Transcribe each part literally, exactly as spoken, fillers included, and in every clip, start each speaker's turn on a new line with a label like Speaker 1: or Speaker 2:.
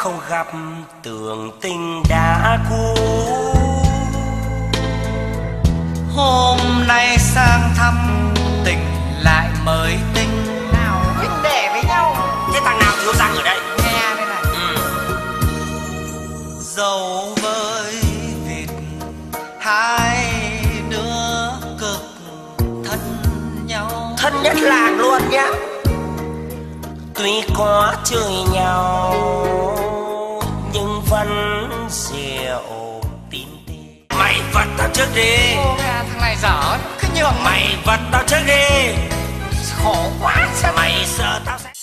Speaker 1: không gặp tưởng tình đã cũ.
Speaker 2: Hôm nay sang thăm tình lại mới tình nào huynh đệ với nhau.
Speaker 1: Thế thằng nào thiếu răng ở đây?
Speaker 2: Nghe đây này.
Speaker 1: Ừ.
Speaker 2: Dẫu với vịt hai đứa cực thân nhau,
Speaker 1: Thân nhất làng luôn nhá. Tuy có chơi nhau nhưng vẫn rượu tín tê. Mày vật tao trước đi.
Speaker 2: Ô nghe thằng này dở cứ nhường mày.
Speaker 1: Mày vật tao trước đi.
Speaker 2: Khổ quá sao
Speaker 1: Mày sợ tao sẽ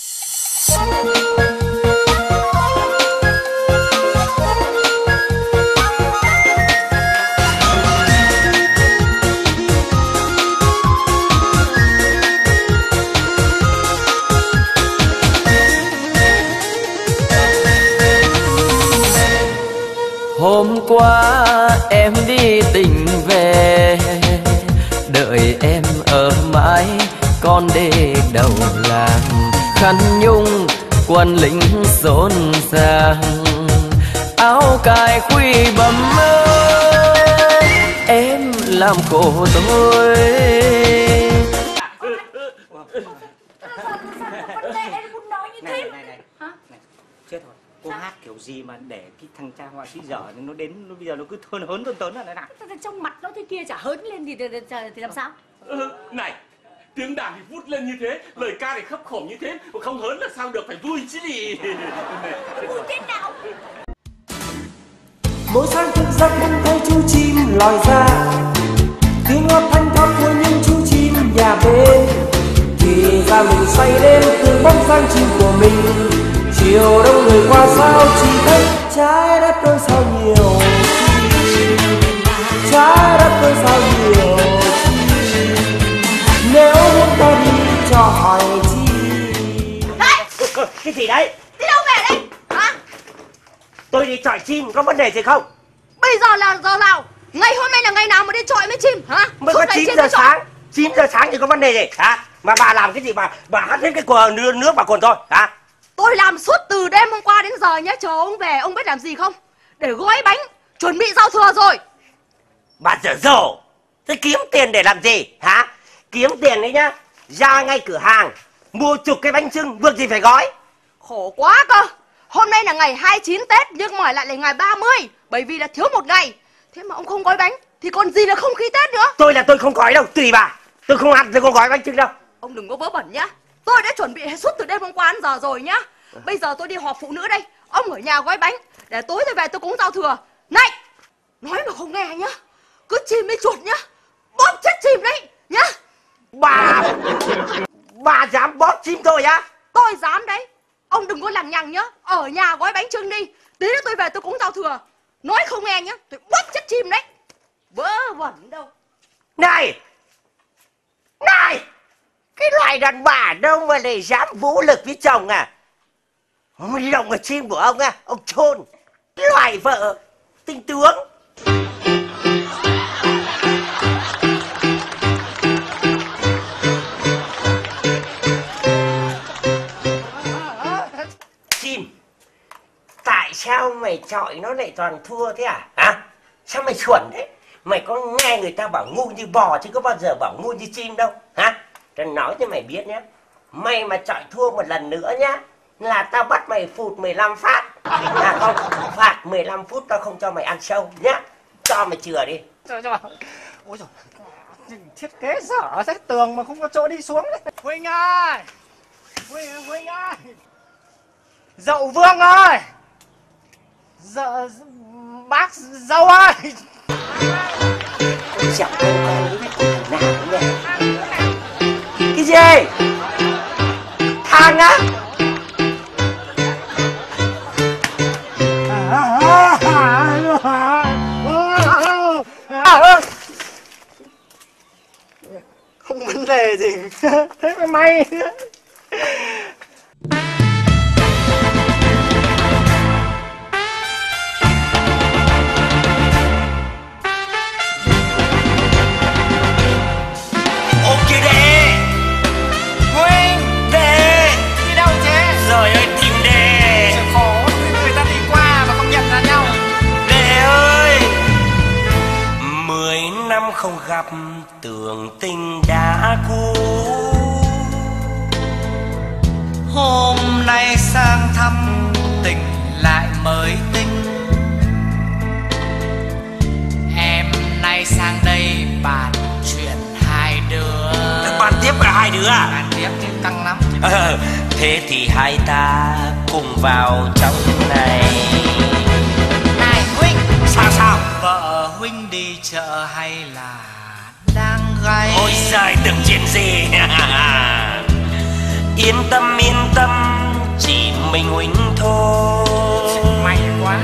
Speaker 3: Hôm qua em đi tỉnh về, đợi em ở mãi con đê đầu làng. Khăn nhung quân lính rộn ràng, áo cài khuy bầm ơi, em làm khổ tôi.
Speaker 4: Này này này, hả? Này, chết rồi. Cô hát kiểu gì mà để cái thằng cha họa sĩ dở nó đến nó bây giờ nó cứ thơn hớn tơn tớn là thế nào?
Speaker 5: Trong mặt nó thế kia chả hớn lên thì, thì, thì, thì làm sao?
Speaker 6: Ừ, này, tiếng đàn thì vút lên như thế, lời ca thì khấp khổm như thế, mà không hớn là sao được, phải vui chứ gì.
Speaker 5: Vui thế nào?
Speaker 7: Mỗi sáng thức giấc cũng thấy chú chim lòi ra, tiếng ngọt thanh thót của những chú chim nhà bên. Thì ra mình say đêm từng bóng dáng chim của mình. Chiều đông người qua sao chỉ thấy trái đất đôi sao nhiều chi, trái đất đôi sao nhiều chi. Nếu muốn ta đi cho hỏi chi.
Speaker 1: Đấy! Cái gì đấy?
Speaker 5: Đi đâu về đây? Hả?
Speaker 1: Tôi đi chọi chim có vấn đề gì không?
Speaker 5: Bây giờ là giờ nào? Ngày hôm nay là ngày nào mà đi chọi với chim hả?
Speaker 1: Mới có chín giờ sáng. chín giờ sáng thì có vấn đề gì hả? Mà bà làm cái gì mà bà hát hết cái quần nước, nước vào quần tôi hả?
Speaker 5: Tôi làm suốt từ đêm hôm qua đến giờ nhá, chờ ông về. Ông biết làm gì không? Để gói bánh chuẩn bị giao thừa rồi.
Speaker 1: Bà dở dồ. Thế kiếm tiền để làm gì hả? Kiếm tiền đấy nhá, ra ngay cửa hàng mua chục cái bánh chưng, việc gì phải gói.
Speaker 5: Khổ quá cơ. Hôm nay là ngày hai mươi chín Tết nhưng mà lại là ngày ba mươi, bởi vì là thiếu một ngày. Thế mà ông không gói bánh thì còn gì là không khí Tết nữa.
Speaker 1: Tôi là tôi không gói đâu, tùy bà. Tôi không ăn, tôi không gói bánh chưng đâu.
Speaker 5: Ông đừng có vớ vẩn nhá. Tôi đã chuẩn bị suốt từ đêm hôm qua đến giờ rồi nhá. Bây giờ tôi đi họp phụ nữ đây. Ông ở nhà gói bánh để tối tôi về tôi cúng giao thừa. Này, nói mà không nghe nhá, cứ chim với chuột nhá, bóp chết chim đấy nhá.
Speaker 1: Bà Bà dám bóp chim tôi á?
Speaker 5: Tôi dám đấy. Ông đừng có lằng nhằng nhá. Ở nhà gói bánh chưng đi, tí nữa tôi về tôi cúng giao thừa. Nói không nghe nhá, tôi bóp chết chim đấy. Vớ vẩn đâu.
Speaker 1: Này Này Cái loại đàn bà đâu mà lại dám vũ lực với chồng à? Ông đi động vào chim của ông à? Ông chôn cái loại vợ tinh tướng. Chim, tại sao mày chọi nó lại toàn thua thế à? Hả? Sao mày chuẩn thế? Mày có nghe người ta bảo ngu như bò chứ có bao giờ bảo ngu như chim đâu hả? Tao nói cho mày biết nhé, mày mà chọi thua một lần nữa nhá là tao bắt mày phụt mười lăm phát. À không, phạt mười lăm phút tao không cho mày ăn sâu nhá. Cho mày chừa đi.
Speaker 4: Trời trời. Ôi trời, thiết kế dở thế, tường mà không có chỗ đi xuống đấy. Huynh ơi, Huynh, Huynh ơi, Dậu Vương ơi, Dợ, bác dâu ơi.
Speaker 1: Ôi dạo đâu con biết thằng nào nhỉ? Cái gì? Thằng á?
Speaker 4: Không vấn đề gì. Thế mà may.
Speaker 1: Trời ơi, tìm đề.
Speaker 4: Khó người ta tìm
Speaker 1: năm không gặp tưởng tình đã cũ.
Speaker 2: Hôm nay sang thăm tình lại mới tinh. Em nay sang đây bàn chuyện hai đứa.
Speaker 1: Bàn tiếp là hai đứa à?
Speaker 2: Bàn tiếp chứ căng lắm.
Speaker 1: Ờ, thế thì hai ta cùng vào trong này.
Speaker 2: Này huynh.
Speaker 1: Sao sao?
Speaker 2: Vợ huynh đi chợ hay là đang gay?
Speaker 1: Ôi giời, tưởng chuyện gì. Yên tâm yên tâm, chỉ mình huynh thôi.
Speaker 2: May quá.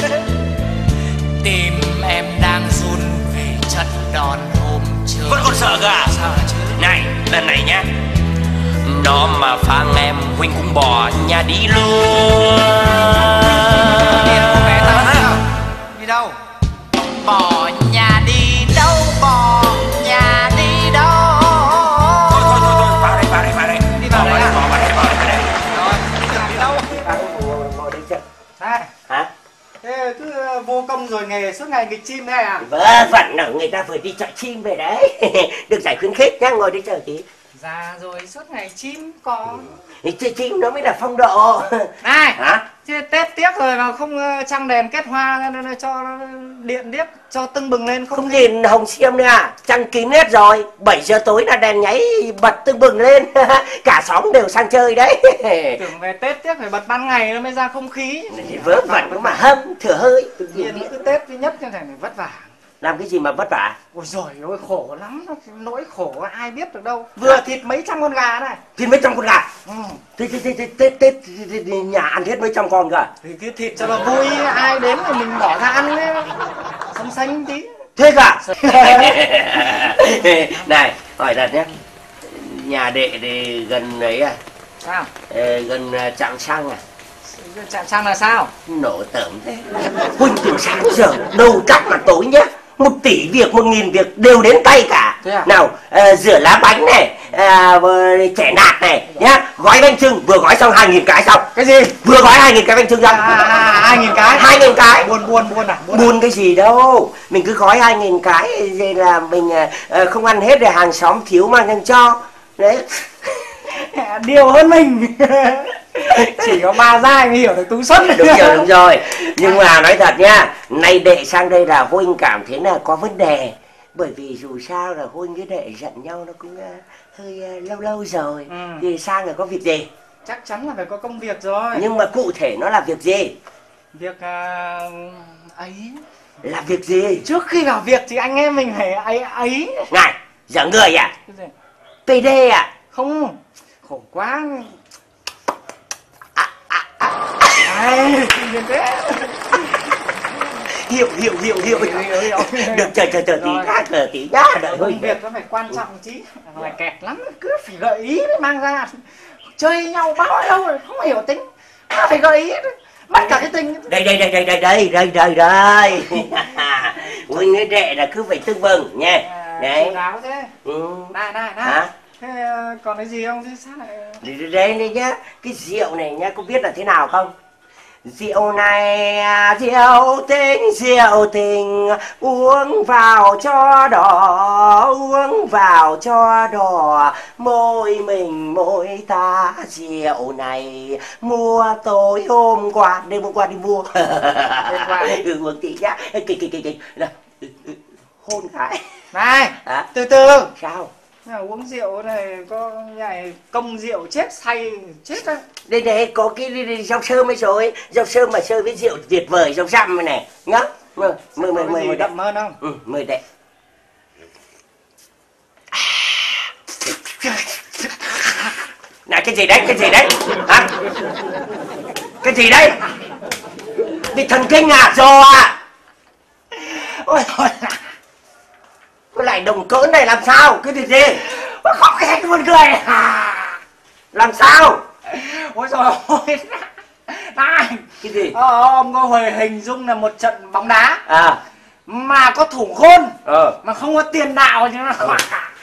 Speaker 2: Tim em đang run vì trận đòn hôm trước.
Speaker 1: Vẫn còn sợ cơ à?
Speaker 2: Sợ chứ.
Speaker 1: Này, lần này nhá, nó mà phang em, huynh cũng bỏ nhà đi luôn.
Speaker 2: Tiền của mẹ tao nào? Đi đâu? Bỏ nhà đi đâu? Bỏ nhà đi đâu?
Speaker 1: Thôi thôi thôi, thôi. Vào đây, vào đây, vào đây.
Speaker 2: Đi vào đây à?
Speaker 1: Vào đây, vào đây, vào đây.
Speaker 2: Rồi, đi đâu?
Speaker 1: Ngồi đây chậm.
Speaker 4: Này,
Speaker 1: Hả?
Speaker 4: thế cứ vô công rồi nghề suốt ngày nghịch chim thế à?
Speaker 1: Vớ vẩn ở người ta vừa đi chợ chim về đấy. Được giải khuyến khích nhá, ngồi đi chờ tí.
Speaker 4: Dạ rồi suốt ngày chim có.
Speaker 1: Chơi chim nó mới là phong độ.
Speaker 4: Này,
Speaker 1: Hả?
Speaker 4: chứ Tết tiếc rồi mà không trăng đèn kết hoa cho điện điếc cho tưng bừng lên không?
Speaker 1: Không nhìn hồng xiêm nữa à? Trăng kín hết rồi. bảy giờ tối là đèn nháy bật tưng bừng lên. Cả xóm đều sang chơi đấy.
Speaker 4: Tưởng về Tết tiếc phải bật ban ngày nó mới ra không khí.
Speaker 1: Vớ vẩn mà hâm, thừa hơi.
Speaker 4: Nhìn cứ Tết thứ nhất như thế này vất vả.
Speaker 1: Làm cái gì mà vất vả?
Speaker 4: Ôi giời ơi khổ lắm, nỗi khổ ai biết được đâu. Vừa thịt mấy trăm con gà này.
Speaker 1: Thịt mấy trăm con gà?
Speaker 4: Ừ.
Speaker 1: Thế thế thế thế Tết Tết nhà ăn hết mấy trăm con cơ?
Speaker 4: Thì cái thịt cho nó vui, ai đến thì mình bỏ ra ăn ấy. Xanh xanh tí.
Speaker 1: Thế cả? Này, hỏi thật nhé. Nhà đệ thì gần ấy à?
Speaker 4: Sao?
Speaker 1: Ờ, gần trạm xăng à?
Speaker 4: Chạm xăng là sao?
Speaker 1: Nổ tởm thế. Huynh từ sáng giờ đầu cắt mà tối nhá. Một tỷ việc, một nghìn việc đều đến tay cả.
Speaker 4: À?
Speaker 1: Nào, à, rửa lá bánh này, à, chẻ nạt này nhá, gói bánh chưng, vừa gói xong hai nghìn cái xong.
Speaker 4: Cái gì?
Speaker 1: Vừa gói hai nghìn cái bánh chưng xong.
Speaker 4: À, à, hai nghìn cái.
Speaker 1: Hai nghìn cái.
Speaker 4: Buồn buồn buồn à? Buồn,
Speaker 1: Buồn cái gì đâu. Mình cứ gói hai nghìn cái rồi là mình à, không ăn hết để hàng xóm thiếu mang sang cho. Đấy.
Speaker 4: Điều hơn mình. Chỉ có bà giai mới hiểu được tú xuất.
Speaker 1: Đúng rồi, đúng rồi. Nhưng mà nói thật nha, nay đệ sang đây là huynh cảm thấy là có vấn đề. Bởi vì dù sao là huynh với đệ giận nhau nó cũng uh, hơi uh, lâu lâu rồi. Ừ. Thì sang là có việc gì?
Speaker 4: Chắc chắn là phải có công việc rồi.
Speaker 1: Nhưng mà cụ thể nó là việc gì?
Speaker 4: Việc uh, ấy.
Speaker 1: Là việc gì?
Speaker 4: Trước khi vào việc thì anh em mình phải ấy ấy.
Speaker 1: Này, giở người à?
Speaker 4: Cái gì?
Speaker 1: pê đê à?
Speaker 4: Không, khổ quá. Ai,
Speaker 1: Hiểu, hiểu, hiểu, hiểu.
Speaker 4: hiểu, hiểu.
Speaker 1: Được, chờ, chờ, chờ tí nhá, chờ tí nhá. Đợi
Speaker 4: công việc nó phải quan trọng chứ. Phải kẹt lắm, cứ phải gợi ý mới mang ra. Chơi nhau bao lâu rồi, không hiểu tính. Phải gợi ý, mất cả cái tình.
Speaker 1: Đây, đây, đây, đây, đây, đây, đây, đây, đây. Huynh với đệ là cứ phải tưng bừng nha. Đấy.
Speaker 4: Áo thế.
Speaker 1: Ừ.
Speaker 4: Này, này, này.
Speaker 1: Hả?
Speaker 4: Thế còn cái gì không? Thế sao lại...
Speaker 1: Đây, đây, đây nhá. Cái rượu này nhá, có biết là thế nào không? Rượu này rượu tình, rượu tình, uống vào cho đỏ, uống vào cho đỏ, môi mình môi ta. Rượu này mua tối hôm qua, đêm hôm qua đi mua. Ừ, uống tí nhá. Kì kì kì kì. Hôn cái.
Speaker 4: Này,
Speaker 1: à?
Speaker 4: từ từ.
Speaker 1: Sao?
Speaker 4: Nào, uống rượu này có nhảy công rượu chết say chết á.
Speaker 1: Đây này có cái rau sơm ấy rồi, rau sơm mà sơ với rượu tuyệt vời, rau răm này nhá. Mời mời mời mời
Speaker 4: đậm hơn không?
Speaker 1: Ừ, mời đệ. Này cái gì đấy, cái gì đấy? Hả? Cái gì đấy? Bị thần kinh à, rồ à? Ôi thôi. Cái lại đồng cỡn này làm sao? Cái gì gì? Nó khóc cái hết buồn cười. Làm sao?
Speaker 4: Ôi trời ơi. Này.
Speaker 1: Cái gì?
Speaker 4: Ờ, ông có hồi hình dung là một trận bóng đá.
Speaker 1: À.
Speaker 4: Mà có thủ khôn.
Speaker 1: Ờ.
Speaker 4: Mà không có tiền đạo chứ nó khỏe.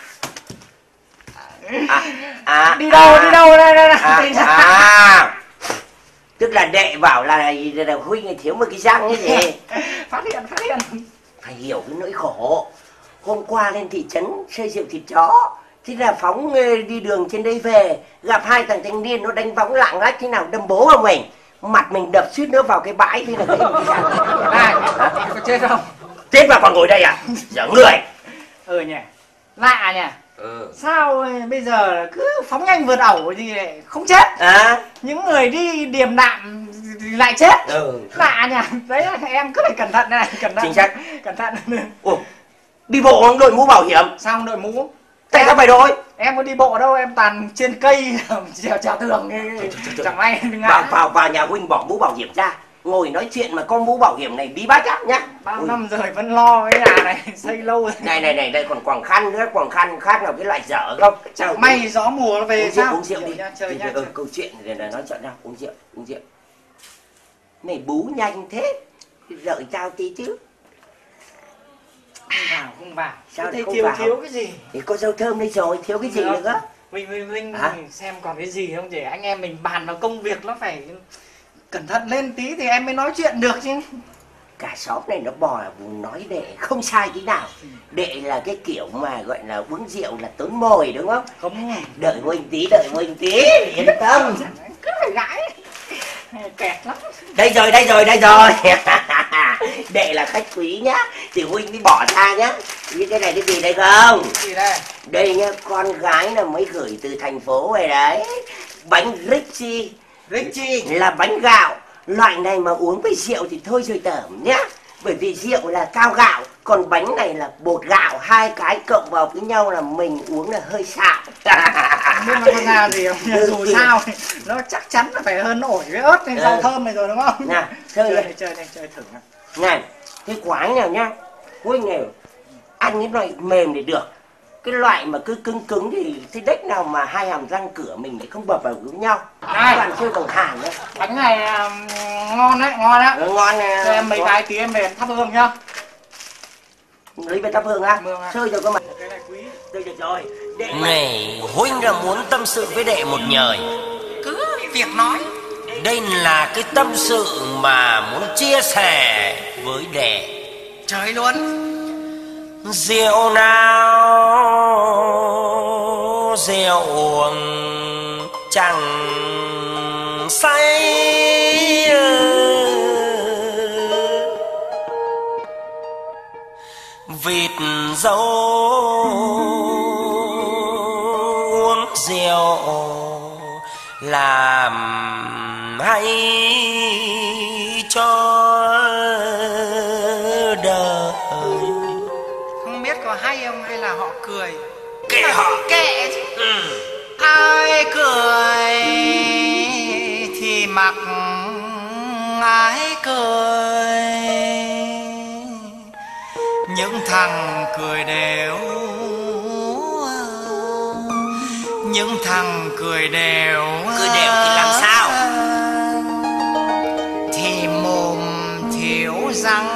Speaker 1: À, à,
Speaker 4: đi đâu,
Speaker 1: à,
Speaker 4: đi đâu đây, đây, đây.
Speaker 1: À, à. Tức là đệ bảo là, là, là huynh thiếu một cái răng như thế.
Speaker 4: Phát hiện, phát hiện.
Speaker 1: Phải hiểu cái nỗi khổ. hôm qua lên thị trấn xây rượu thịt chó. Thế là Phóng đi đường trên đây về, gặp hai thằng thanh niên nó đánh võng lạng lách thế nào đâm bố vào mình. Mặt mình đập suýt nữa vào cái bãi, thế là cái gì ra.
Speaker 4: Này, có chết không?
Speaker 1: Chết mà còn ngồi đây à? Dở người.
Speaker 4: Ừ nhỉ, lạ nhỉ.
Speaker 1: Ừ.
Speaker 4: Sao bây giờ cứ phóng nhanh vượt ẩu thì lại không chết
Speaker 1: à?
Speaker 4: Những người đi điềm đạm thì lại chết.
Speaker 1: Ừ.
Speaker 4: Lạ nhỉ. Đấy là em cứ phải cẩn thận này, cẩn thận.
Speaker 1: Chính xác.
Speaker 4: Cẩn thận.
Speaker 1: Ủa, đi bộ không đội mũ bảo hiểm?
Speaker 4: Sao không đội mũ?
Speaker 1: Tại sao phải đội?
Speaker 4: Em có đi bộ đâu, em toàn trên cây trèo trèo tường. Chẳng may ngã.
Speaker 1: Vào, vào, vào nhà huynh bỏ mũ bảo hiểm ra, ngồi nói chuyện mà có mũ bảo hiểm này bí bách lắm nhá.
Speaker 4: Bao
Speaker 1: Ui.
Speaker 4: năm rồi vẫn lo cái nhà này xây lâu rồi.
Speaker 1: Này này này, đây còn quàng khăn nữa, quàng khăn khác là cái loại dở không?
Speaker 4: Chẳng may gió mùa nó về
Speaker 1: uống
Speaker 4: sao?
Speaker 1: Rượu, uống rượu đi.
Speaker 4: Nha, chơi nha,
Speaker 1: ừ,
Speaker 4: chơi.
Speaker 1: câu chuyện này là nói chuyện nào, uống rượu, uống rượu. Này bú nhanh thế, đợi tao tí chứ.
Speaker 4: Không vào, không vào.
Speaker 1: Sao
Speaker 4: Thế
Speaker 1: không
Speaker 4: thiếu
Speaker 1: vào?
Speaker 4: thiếu cái gì?
Speaker 1: Thì có dâu thơm đây rồi, thiếu cái gì
Speaker 4: Được.
Speaker 1: nữa?
Speaker 4: Mình mình mình
Speaker 1: Hả?
Speaker 4: xem còn cái gì không, để anh em mình bàn vào công việc nó phải cẩn thận lên tí thì em mới nói chuyện được chứ.
Speaker 1: Cả xóm này nó bò là vùng nói đệ không sai tí nào. Đệ là cái kiểu mà gọi là uống rượu là tốn mồi đúng không?
Speaker 4: Không.
Speaker 1: Đợi huynh tí, đợi huynh tí, yên tâm.
Speaker 4: Cứ phải gãi. Kẹt lắm.
Speaker 1: Đây rồi, đây rồi, đây rồi. Đệ là khách quý nhá, thì huynh đi bỏ ra nhá. Như cái này cái gì đây không?
Speaker 4: Gì đây?
Speaker 1: Đây nhá, con gái là mới gửi từ thành phố về đấy. Bánh Richie.
Speaker 4: Richie
Speaker 1: là bánh gạo. Loại này mà uống với rượu thì thôi rồi tởm nhá. Bởi vì rượu là cao gạo, còn bánh này là bột gạo. Hai cái cộng vào với nhau là mình uống là hơi xạo.
Speaker 4: Không biết nó có ra gì không? Dù sao nó chắc chắn là phải hơn ổi với ớt hay rau
Speaker 1: Ừ.
Speaker 4: thơm này rồi đúng không?
Speaker 1: Nào, chơi
Speaker 4: Chơi
Speaker 1: đây.
Speaker 4: này, chơi này, chơi thử nào.
Speaker 1: Này, cái quái nào nhá, huynh này ăn cái loại mềm để được. Cái loại mà cứ cứng cứng thì thế đếch nào mà hai hàm răng cửa mình lại không bập vào với nhau.
Speaker 4: Này.
Speaker 1: Toàn chơi bằng hàn đấy.
Speaker 4: Bánh này um, ngon đấy, ngon đấy.
Speaker 1: Nó ngon nè.
Speaker 4: Cho em mấy cái tí em về thắp hương nhá.
Speaker 1: Lấy về thắp hương á.
Speaker 4: Hương á.
Speaker 1: Chơi rồi cơ mà.
Speaker 4: Cái này quý.
Speaker 1: Đây được rồi. Đệ này, huynh là muốn tâm sự với đệ một nhời.
Speaker 2: Cứ việc nói.
Speaker 1: Đây là cái tâm sự mà muốn chia sẻ với đệ.
Speaker 2: Trời luôn.
Speaker 1: Rượu nào rượu uống chẳng say, vịt dâu uống rượu làm hay cho đời.
Speaker 2: Không biết có hay không hay là họ cười.
Speaker 1: Kệ họ.
Speaker 2: Kệ chứ.
Speaker 1: Ừ.
Speaker 2: Ai cười thì mặc ai cười. Những thằng cười đều, những thằng cười đều,
Speaker 1: Cười đều thì làm sao?
Speaker 2: thì mồm thiếu răng.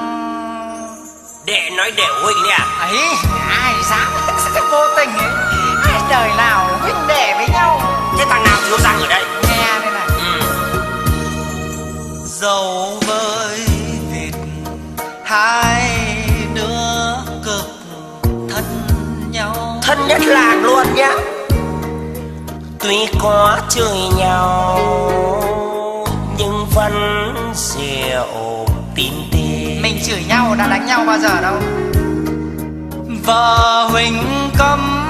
Speaker 1: Đệ nói đệ huynh đấy à?
Speaker 2: Ấy, ai dám vô tình ấy. Ai đời nào huynh đệ với nhau.
Speaker 1: Thế thằng nào thiếu răng ở đây?
Speaker 2: Nghe đây này.
Speaker 1: Ừ.
Speaker 2: Dầu với vịt hai đứa cực thân nhau.
Speaker 1: Thân nhất làng luôn nhá. Tuy có chơi nhau nhưng vẫn rượu tín tin.
Speaker 2: Mình chửi nhau đã đánh nhau bao giờ đâu. Vợ huynh cấm,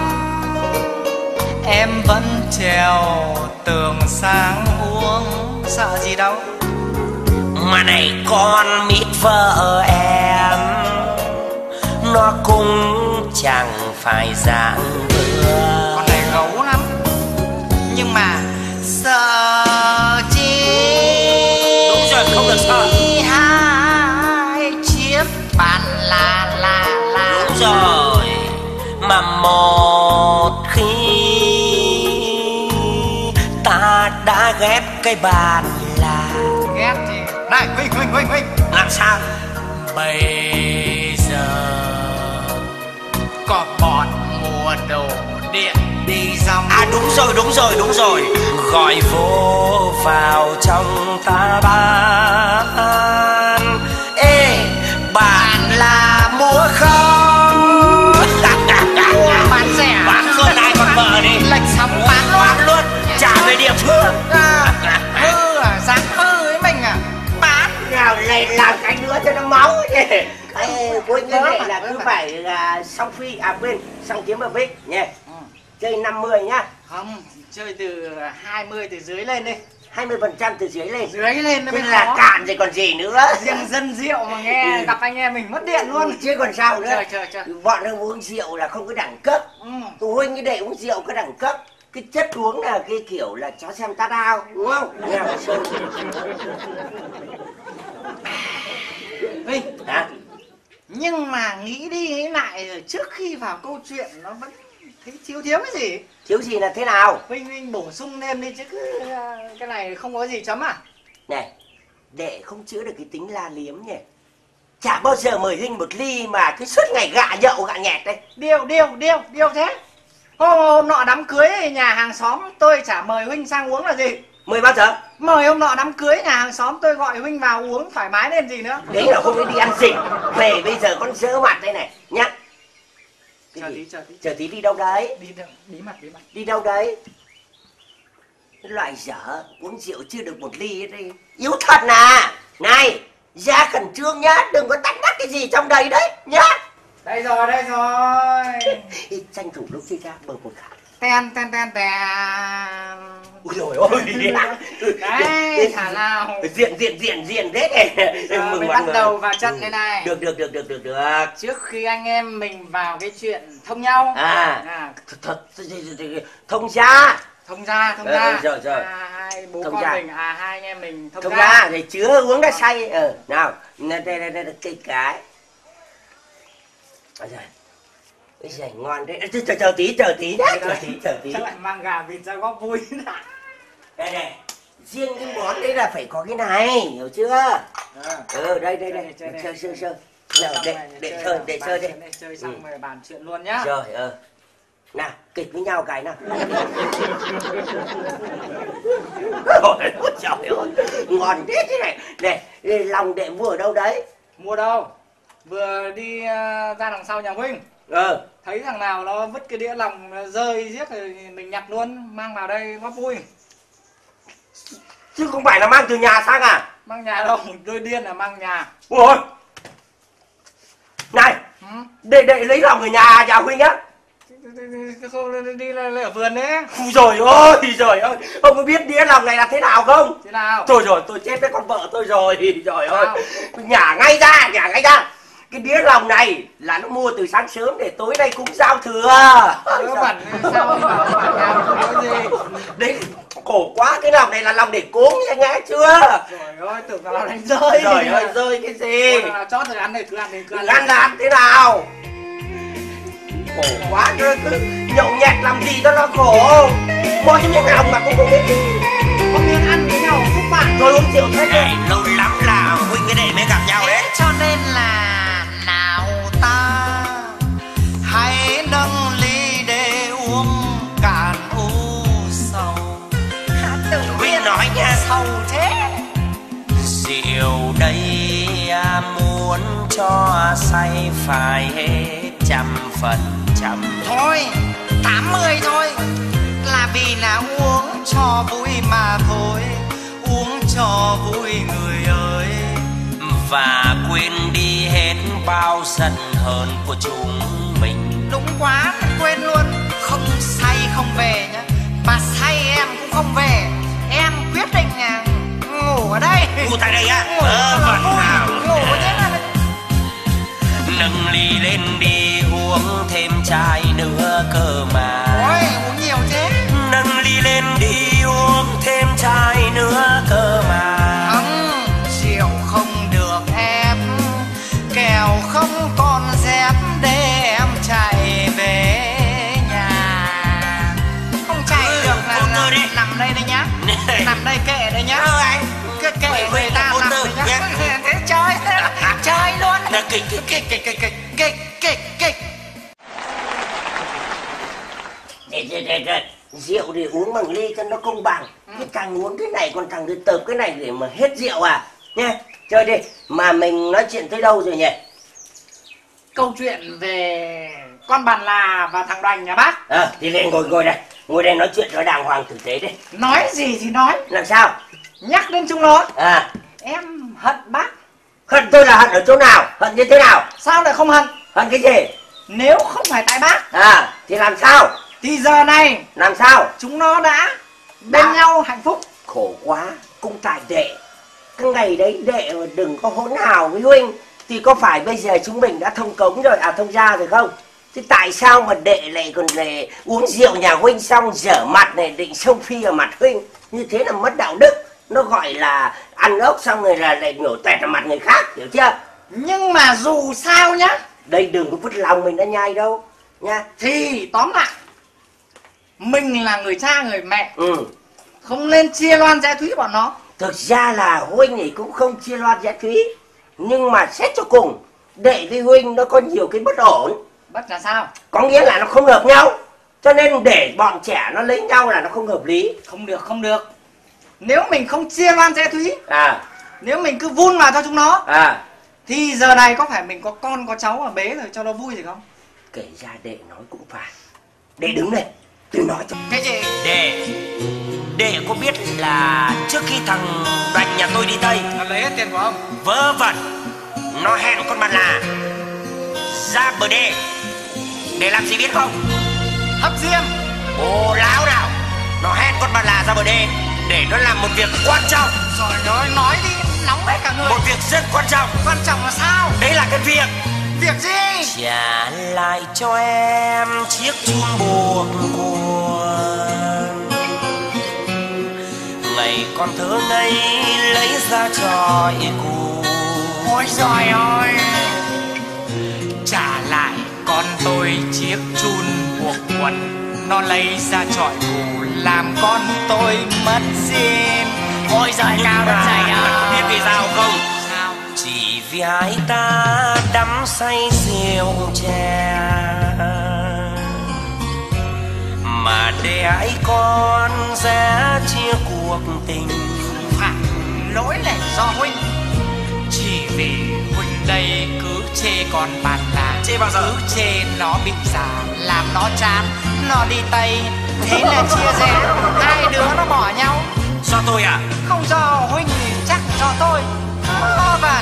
Speaker 2: em vẫn trèo tường sáng uống. Sợ gì đâu.
Speaker 1: Mà này con mít vợ em, nó cũng chẳng phải dạng vừa.
Speaker 2: Con này gấu lắm. Nhưng mà sợ chi.
Speaker 1: Đúng rồi, không được sợ.
Speaker 2: Hai chiếc bàn là là là.
Speaker 1: Đúng rồi. Mà một khi ta đã ghép cái bàn là
Speaker 2: Ghét thì. Này Huynh Huynh Huynh Huynh.
Speaker 1: làm sao?
Speaker 2: Bây giờ có bọn mua đồ điện đi dòng.
Speaker 1: À đúng rồi, đúng rồi, đúng rồi. Gọi vô vào trong ta bán. Ê, bạn là mua không? thế này là cứ phải là xong phi à quên xong kiếm ở vích nhé. Ừ. Chơi năm mươi nhá.
Speaker 4: Không, chơi từ hai mươi từ dưới lên đi.
Speaker 1: hai mươi phần trăm từ dưới lên.
Speaker 4: Dưới lên nó mới
Speaker 1: là khó. Cạn rồi còn gì nữa.
Speaker 4: Riêng dân rượu mà nghe ừ. gặp anh em mình mất điện luôn.
Speaker 1: Chứ còn sao nữa.
Speaker 4: Trời, trời, trời.
Speaker 1: Bọn nó uống rượu là không có đẳng cấp. Ừ. Tụi huynh cái để uống rượu có đẳng cấp. Cái chất uống là cái kiểu là chó xem tát ao, đúng không? Nghe mà sơn.
Speaker 4: Huynh, hả? Nhưng mà nghĩ đi nghĩ lại rồi trước khi vào câu chuyện nó vẫn thấy thiếu thiếu cái gì.
Speaker 1: Thiếu gì là thế nào?
Speaker 4: Huynh Huynh bổ sung thêm đi chứ cứ cái này không có gì chấm à?
Speaker 1: Này, đệ không chữa được cái tính la liếm nhỉ. Chả bao giờ mời huynh một ly mà cứ suốt ngày gạ nhậu gạ nhẹt đấy.
Speaker 4: Điều, điều, điều, điều thế. Hôm, hôm nọ đám cưới nhà hàng xóm tôi chả mời huynh sang uống là gì?
Speaker 1: Mời bao giờ?
Speaker 4: Mời hôm nọ đám cưới nhà hàng xóm tôi gọi huynh vào uống thoải mái lên gì nữa.
Speaker 1: Đấy là hôm ấy đi ăn xịn. Về bây giờ con dỡ mặt đây này nhá.
Speaker 4: Chờ tí, chờ tí.
Speaker 1: Chờ tí đi đâu đấy?
Speaker 4: Đi đâu? Bí mật, bí mật.
Speaker 1: Đi đâu đấy? Loại dở, uống rượu chưa được một ly đi. Yếu thật à. Này, ra khẩn trương nhá, đừng có tách đắt cái gì trong đấy đấy nhá.
Speaker 4: Đây rồi, đây rồi.
Speaker 1: Tranh thủ lúc đi ra bờ một khả.
Speaker 4: Ten, ten, ten, ten.
Speaker 1: Ui dồi ôi.
Speaker 4: Đấy, thả nào.
Speaker 1: Diện, diện, diện, diện đấy.
Speaker 4: Giờ mới bắt đầu vào trận đây này.
Speaker 1: Được, được, được, được, được, được.
Speaker 4: Trước khi anh em mình vào cái chuyện thông nhau.
Speaker 1: À, à. Thật, thông gia.
Speaker 4: Thông gia, thông gia.
Speaker 1: Ừ, rồi, rồi.
Speaker 4: À, hai bố
Speaker 1: thông
Speaker 4: con
Speaker 1: gia.
Speaker 4: mình, à hai anh em mình thông,
Speaker 1: thông
Speaker 4: gia.
Speaker 1: gia. Thì chứa uống đã say. Ờ, nào, đây, đây, đây, đây, cây cái. Ôi giời. Ôi giời, ngon đấy. Chờ, chờ, chờ tí, chờ tí đấy. Chờ tí, chờ tí.
Speaker 4: Chắc lại mang gà vịt ra góp vui.
Speaker 1: Đây này, riêng cái món đấy là phải có cái này, hiểu chưa? À. Ừ, đây, đây, đây. Chơi, chơi, chơi. chơi. Nào, để, để chơi, để chơi đi.
Speaker 4: Chơi xong rồi bàn chuyện luôn nhá.
Speaker 1: Rồi, ờ. Nào, kịch với nhau cái nào. Ôi trời ơi, ngon thế thế này. Này, lòng đệ mua ở đâu đấy?
Speaker 4: Mua đâu? Vừa đi ra đằng sau nhà huynh.
Speaker 1: Ờ.
Speaker 4: Thấy thằng nào nó vứt cái đĩa lòng rơi giết rồi mình nhặt luôn, mang vào đây góp vui.
Speaker 1: Chứ không phải là mang từ nhà sang à?
Speaker 4: Mang nhà đâu, đôi điên là mang nhà.
Speaker 1: Ôi. Này, ừ? Để đệ lấy lòng ở nhà nhà huynh á.
Speaker 4: Không đi là ở vườn đấy.
Speaker 1: Rồi ôi, rồi ơi, ông có biết đĩa lòng này là thế nào không?
Speaker 4: Thế nào?
Speaker 1: Thôi rồi, tôi chết với con vợ tôi rồi. Trời ơi, nhả ngay ra, nhả ngay ra. Cái đĩa lòng này là nó mua từ sáng sớm để tối nay cũng giao thừa.
Speaker 4: Nó bẩn sao mà bảo nhà có gì?
Speaker 1: Đấy, khổ quá, cái lòng này là lòng để cúng nha, nghe chưa?
Speaker 4: Rồi ơi, tưởng là đánh rơi.
Speaker 1: Trời ơi, rơi cái gì?
Speaker 4: Nào chót rồi ăn này, cứ ăn đi, cứ ăn.
Speaker 1: Ăn là ăn thế nào? Khổ quá, cứ, cứ nhậu nhẹt làm gì cho nó khổ. Mỗi miếng lòng mà cũng không biết gì.
Speaker 4: Có miếng ăn với nhau phúc bạn.
Speaker 1: Rồi uống rượu thế
Speaker 2: này lâu lắm là huynh cái đệ mới gặp nhau đấy. Cho nên là nào ta hãy nâng ly để uống cạn u sầu. Huynh nói nha, sầu thế. Rượu đây muốn cho say phải hết trăm phần trăm. Thôi, tám mươi thôi. Là vì là uống cho vui mà thôi, uống cho vui người ơi. Và quên đi hết bao giận hờn của chúng mình. Đúng quá, quên luôn. Không say không về nhá. Mà say em cũng không về. Em quyết định là ngủ ở đây. Ngủ tại đây á? Ngủ ờ, phần nào. Ngủ thế là... Nâng ly lên đi uống thêm chai nữa cơ mà. Ôi, uống nhiều thế. Nâng ly lên đi uống thêm chai nữa cơ mà. Không, rượu không được ép, kẻo không còn dép để em chạy về nhà. Không chạy ừ, được là, là nằm đây đây nhá. Nằm đây kệ đây nhá. Ừ, anh. Cứ kệ người ta nằm đây nhá. Thế chơi, chơi luôn. Kịch, kịch, kịch, kịch, kịch, kịch, kịch, kịch, kịch.
Speaker 1: Để, để, để, để. Rượu thì uống bằng ly cho nó công bằng. Ừ. Cái thằng uống cái này còn thằng đi tợp cái này để mà hết rượu à. Nha, chơi đi. Mà mình nói chuyện tới đâu rồi nhỉ?
Speaker 4: Câu chuyện về con bàn là và thằng Đoành nhà bác.
Speaker 1: Ờ, à, thì lên ngồi ngồi đây. Ngồi đây nói chuyện cho đàng hoàng tử tế đi.
Speaker 4: Nói gì thì nói.
Speaker 1: Làm sao?
Speaker 4: Nhắc đến chúng nó.
Speaker 1: À.
Speaker 4: Em hận bác.
Speaker 1: Hận tôi là hận ở chỗ nào? Hận như thế nào?
Speaker 4: Sao lại không hận?
Speaker 1: Hận cái gì?
Speaker 4: Nếu không phải tại bác
Speaker 1: À thì làm sao?
Speaker 4: thì giờ này
Speaker 1: Làm sao?
Speaker 4: chúng nó đã bên
Speaker 1: Đã.
Speaker 4: nhau hạnh phúc.
Speaker 1: Khổ quá, cũng tại đệ. Cái ngày đấy đệ mà đừng có hỗn hào với huynh thì có phải bây giờ chúng mình đã thông cống rồi, à thông gia rồi không? Thế tại sao mà đệ lại còn lại uống rượu nhà huynh xong dở mặt này định xông phi ở mặt huynh? Như thế là mất đạo đức. Nó gọi là ăn ốc xong rồi là lại nhổ tẹt vào mặt người khác, hiểu chưa?
Speaker 4: Nhưng mà dù sao nhá,
Speaker 1: Đây đừng có vứt lòng mình đã nhai đâu nha.
Speaker 4: thì tóm lại mình là người cha người mẹ,
Speaker 1: Ừ.
Speaker 4: không nên chia loan rẽ thúy bọn nó.
Speaker 1: Thực ra là huynh thì cũng không chia loan rẽ thúy, nhưng mà xét cho cùng đệ với huynh nó có nhiều cái bất ổn.
Speaker 4: Bất là sao?
Speaker 1: Có nghĩa là nó không hợp nhau, cho nên để bọn trẻ nó lấy nhau là nó không hợp lý.
Speaker 4: Không được, không được. Nếu mình không chia loan rẽ thúy,
Speaker 1: À
Speaker 4: nếu mình cứ vun vào cho chúng nó,
Speaker 1: à
Speaker 4: thì giờ này có phải mình có con có cháu ở bế rồi cho nó vui gì không?
Speaker 1: kể ra đệ nói cũng phải. Đệ đứng đây, tôi nói cho.
Speaker 4: Cái gì?
Speaker 1: Đệ đệ có biết là trước khi thằng Đoành nhà tôi đi Tây,
Speaker 4: Nó lấy hết tiền của ông.
Speaker 1: vớ vẩn nó hẹn con bạn là ra bờ đê để làm gì biết không?
Speaker 4: Hấp diêm.
Speaker 1: Ồ láo nào, nó hẹn con bạn là ra bờ đê để nó làm một việc quan trọng.
Speaker 4: Rồi nói nói đi, nóng hết cả người.
Speaker 1: Một việc rất quan trọng.
Speaker 4: Quan trọng là sao?
Speaker 1: Đấy là cái việc
Speaker 4: Việc gì?
Speaker 1: trả lại cho em chiếc chum buộc cuồng. Ngày con thơ ngây lấy ra tròi cù.
Speaker 4: Ôi giời ơi, trả lại con tôi chiếc chun buộc quần. Nó lấy ra trọi cù làm con tôi mất sim. Ôi giời cao đất dày à.
Speaker 1: Biết vì sao không?
Speaker 4: Sao?
Speaker 1: Chỉ vì hai ta đắm say rượu chè mà để ai con giá chia cuộc tình.
Speaker 4: Phải, lỗi là do huynh. Chỉ vì huynh đây cứ chê con bạn là
Speaker 1: Chê bao giờ?
Speaker 4: cứ chê nó bị già, làm nó chán, nó đi Tây. Thế là chia rẽ, hai đứa nó bỏ nhau.
Speaker 1: Do tôi à?
Speaker 4: Không do huynh thì chắc do tôi. Nó vàn.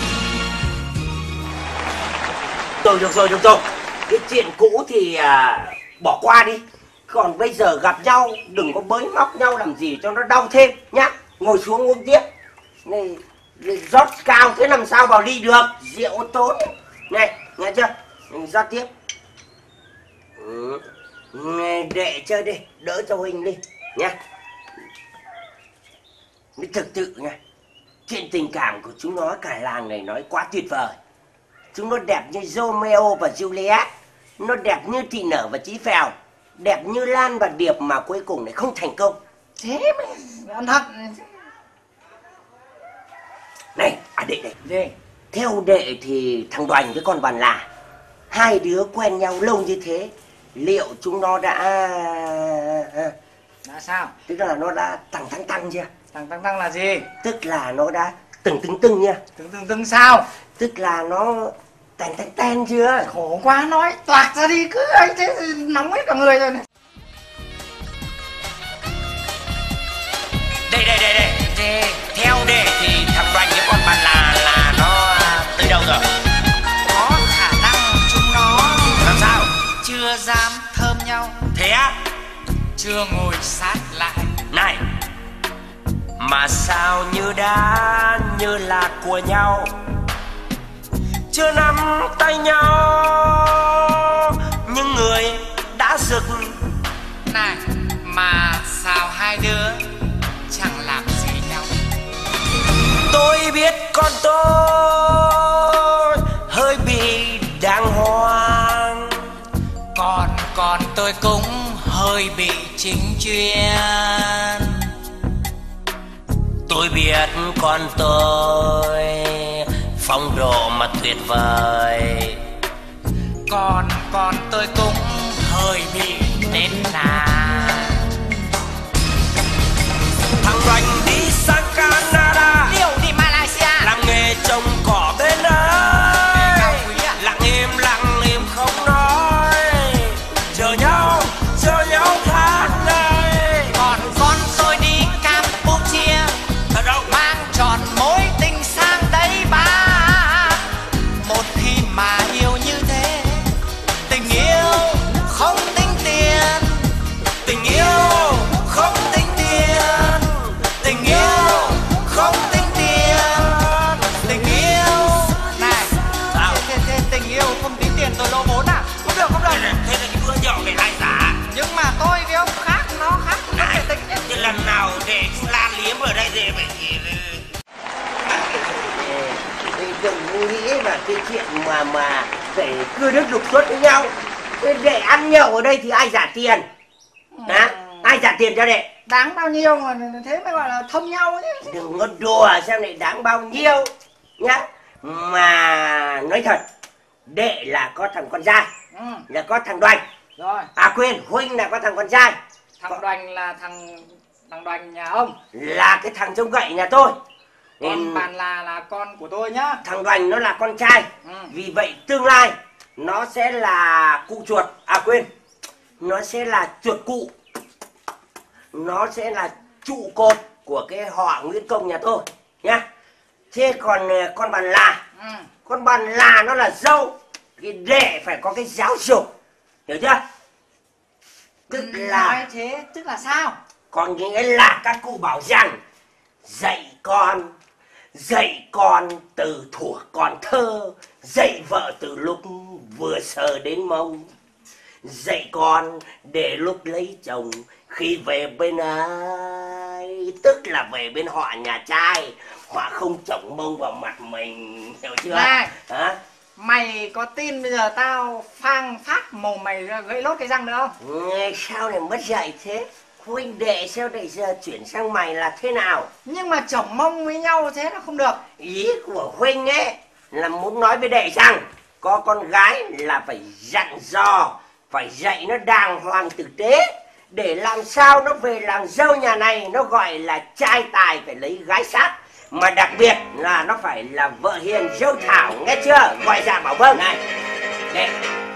Speaker 1: Rồi được rồi được rồi. Cái chuyện cũ thì à, bỏ qua đi. Còn bây giờ gặp nhau đừng có bới móc nhau làm gì cho nó đau thêm nhá. Ngồi xuống uống tiếp. Này rót cao thế làm sao vào ly được, rượu tốn. Này nghe chưa? Mình rót tiếp. Ừ. Đệ chơi đi, đỡ cho huynh đi nhá. Mới thực sự nha, chuyện tình cảm của chúng nó cả làng này nói quá tuyệt vời. Chúng nó đẹp như Romeo và Juliet, nó đẹp như Thị Nở và Chí Phèo, đẹp như Lan và Điệp mà cuối cùng lại không thành công.
Speaker 4: Thế mà ăn thật.
Speaker 1: Này, à đệ này,
Speaker 4: Gì?
Speaker 1: theo đệ thì thằng Đoành với con Bàn Là, hai đứa quen nhau lâu như thế, liệu chúng nó đã...
Speaker 4: Là sao?
Speaker 1: Tức là nó đã tăng tăng tăng chưa?
Speaker 4: Tăng tăng tăng là gì?
Speaker 1: Tức là nó đã từng từng từng nha.
Speaker 4: Từng từng từng sao?
Speaker 1: Tức là nó tèn tèn ten chưa?
Speaker 4: Khổ quá, nói toạc ra đi, cứ ấy thế thì nóng hết cả người rồi này.
Speaker 1: Đây đây đây đây. Đây. Theo đệ thì thằng Đoành với con Bàn Là là nó từ đâu rồi?
Speaker 4: Có khả năng chúng nó
Speaker 1: Làm sao?
Speaker 4: chưa dám thơm nhau,
Speaker 1: Thế á?
Speaker 4: chưa ngồi sát lại.
Speaker 1: Này, mà sao như đã như là của nhau, chưa nắm tay nhau nhưng người đã rực.
Speaker 4: Này, mà sao hai đứa chẳng làm gì nhau?
Speaker 1: Tôi biết con tôi hơi bị đàng hoàng,
Speaker 4: Còn còn tôi cũng hơi bị chính chuyên.
Speaker 1: tôi biết con tôi phong độ mà tuyệt vời,
Speaker 4: Còn còn tôi cũng hơi bị nết na.
Speaker 1: thằng Đoành đi sang Canada,
Speaker 4: Điều đi Malaysia,
Speaker 1: làm nghề trồng cỏ bên ấy,
Speaker 4: cao quý à?
Speaker 1: lặng im lặng im không nói, chờ nhau chờ nhau tháng ngày.
Speaker 4: Còn con tôi đi Campuchia,
Speaker 1: Thật đâu?
Speaker 4: mang tròn mối tình sang đây ba.
Speaker 1: cứ đứt lục suất với nhau. Để ăn nhậu ở đây thì ai trả tiền? Hả? Ai trả tiền cho đệ?
Speaker 4: Đáng bao nhiêu mà thế mới gọi là thông nhau chứ.
Speaker 1: Đừng có đùa xem lại đáng bao nhiêu nhá. Mà nói thật, đệ là có thằng con trai,
Speaker 4: Ừ.
Speaker 1: là có thằng Đoành.
Speaker 4: Rồi.
Speaker 1: À quên, huynh là có thằng con trai.
Speaker 4: Thằng Đoành là thằng thằng Đoành nhà ông.
Speaker 1: Là cái thằng trông gậy nhà tôi.
Speaker 4: Còn
Speaker 1: Nên
Speaker 4: bạn là là con của tôi nhá.
Speaker 1: thằng Đoành nó là con trai.
Speaker 4: Ừ.
Speaker 1: Vì vậy tương lai nó sẽ là cụ chuột. À quên, nó sẽ là chuột cụ. Nó sẽ là trụ cột của cái họ Nguyễn Công nhà tôi nhá. Thế còn ờ, con bàn là,
Speaker 4: Ừ.
Speaker 1: con bàn là nó là dâu. Thì đệ phải có cái giáo dục, hiểu chưa? Tức là
Speaker 4: Nói thế tức là sao?
Speaker 1: còn nghĩa là các cụ bảo rằng dạy con, dạy con từ thuở còn thơ, dạy vợ từ lúc vừa sờ đến mông, dạy con để lúc lấy chồng khi về bên ai, tức là về bên họ nhà trai, họ không chổng mông vào mặt mình, hiểu chưa?
Speaker 4: Này.
Speaker 1: Hả?
Speaker 4: Mày có tin bây giờ tao phang phát mồm mày ra gãy lốt cái răng nữa không?
Speaker 1: Nghe sao lại mất dạy thế? Huynh đệ sao để giờ chuyển sang mày là thế nào?
Speaker 4: Nhưng mà chổng mông với nhau thế là không được.
Speaker 1: Ý của huynh ấy là muốn nói với đệ rằng có con gái là phải dặn dò, phải dạy nó đàng hoàng tử tế, để làm sao nó về làng dâu nhà này nó gọi là trai tài phải lấy gái sát. Mà đặc biệt là nó phải là vợ hiền dâu thảo, nghe chưa? Gọi dạ bảo vâng. Này, đệ,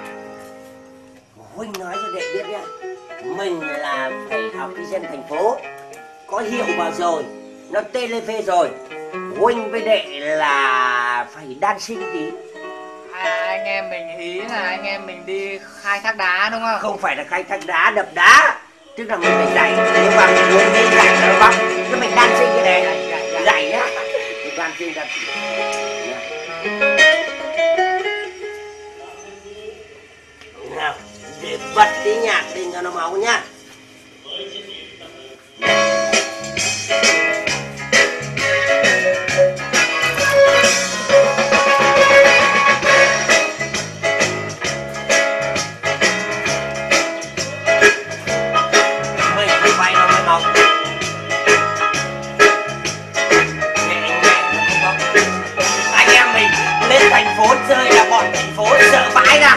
Speaker 1: huynh nói cho đệ biết nhá, mình là phải học cái dân thành phố, có hiệu vào rồi, nó tê lê phê rồi. Huynh với đệ là phải đan sinh tí.
Speaker 4: À, anh em mình ý là anh em mình đi khai thác đá đúng không?
Speaker 1: Không phải là khai thác đá, đập đá. Tức là mình phải dạy, nếu mà mình muốn đi dạy nó bóc, chứ mình đan sinh cái này, dạy nhá. Mình đan sinh đập. Nào, để bật tí nhạc lên cho nó máu nhá. Thành phố chơi là bọn thành phố sợ vãi ra.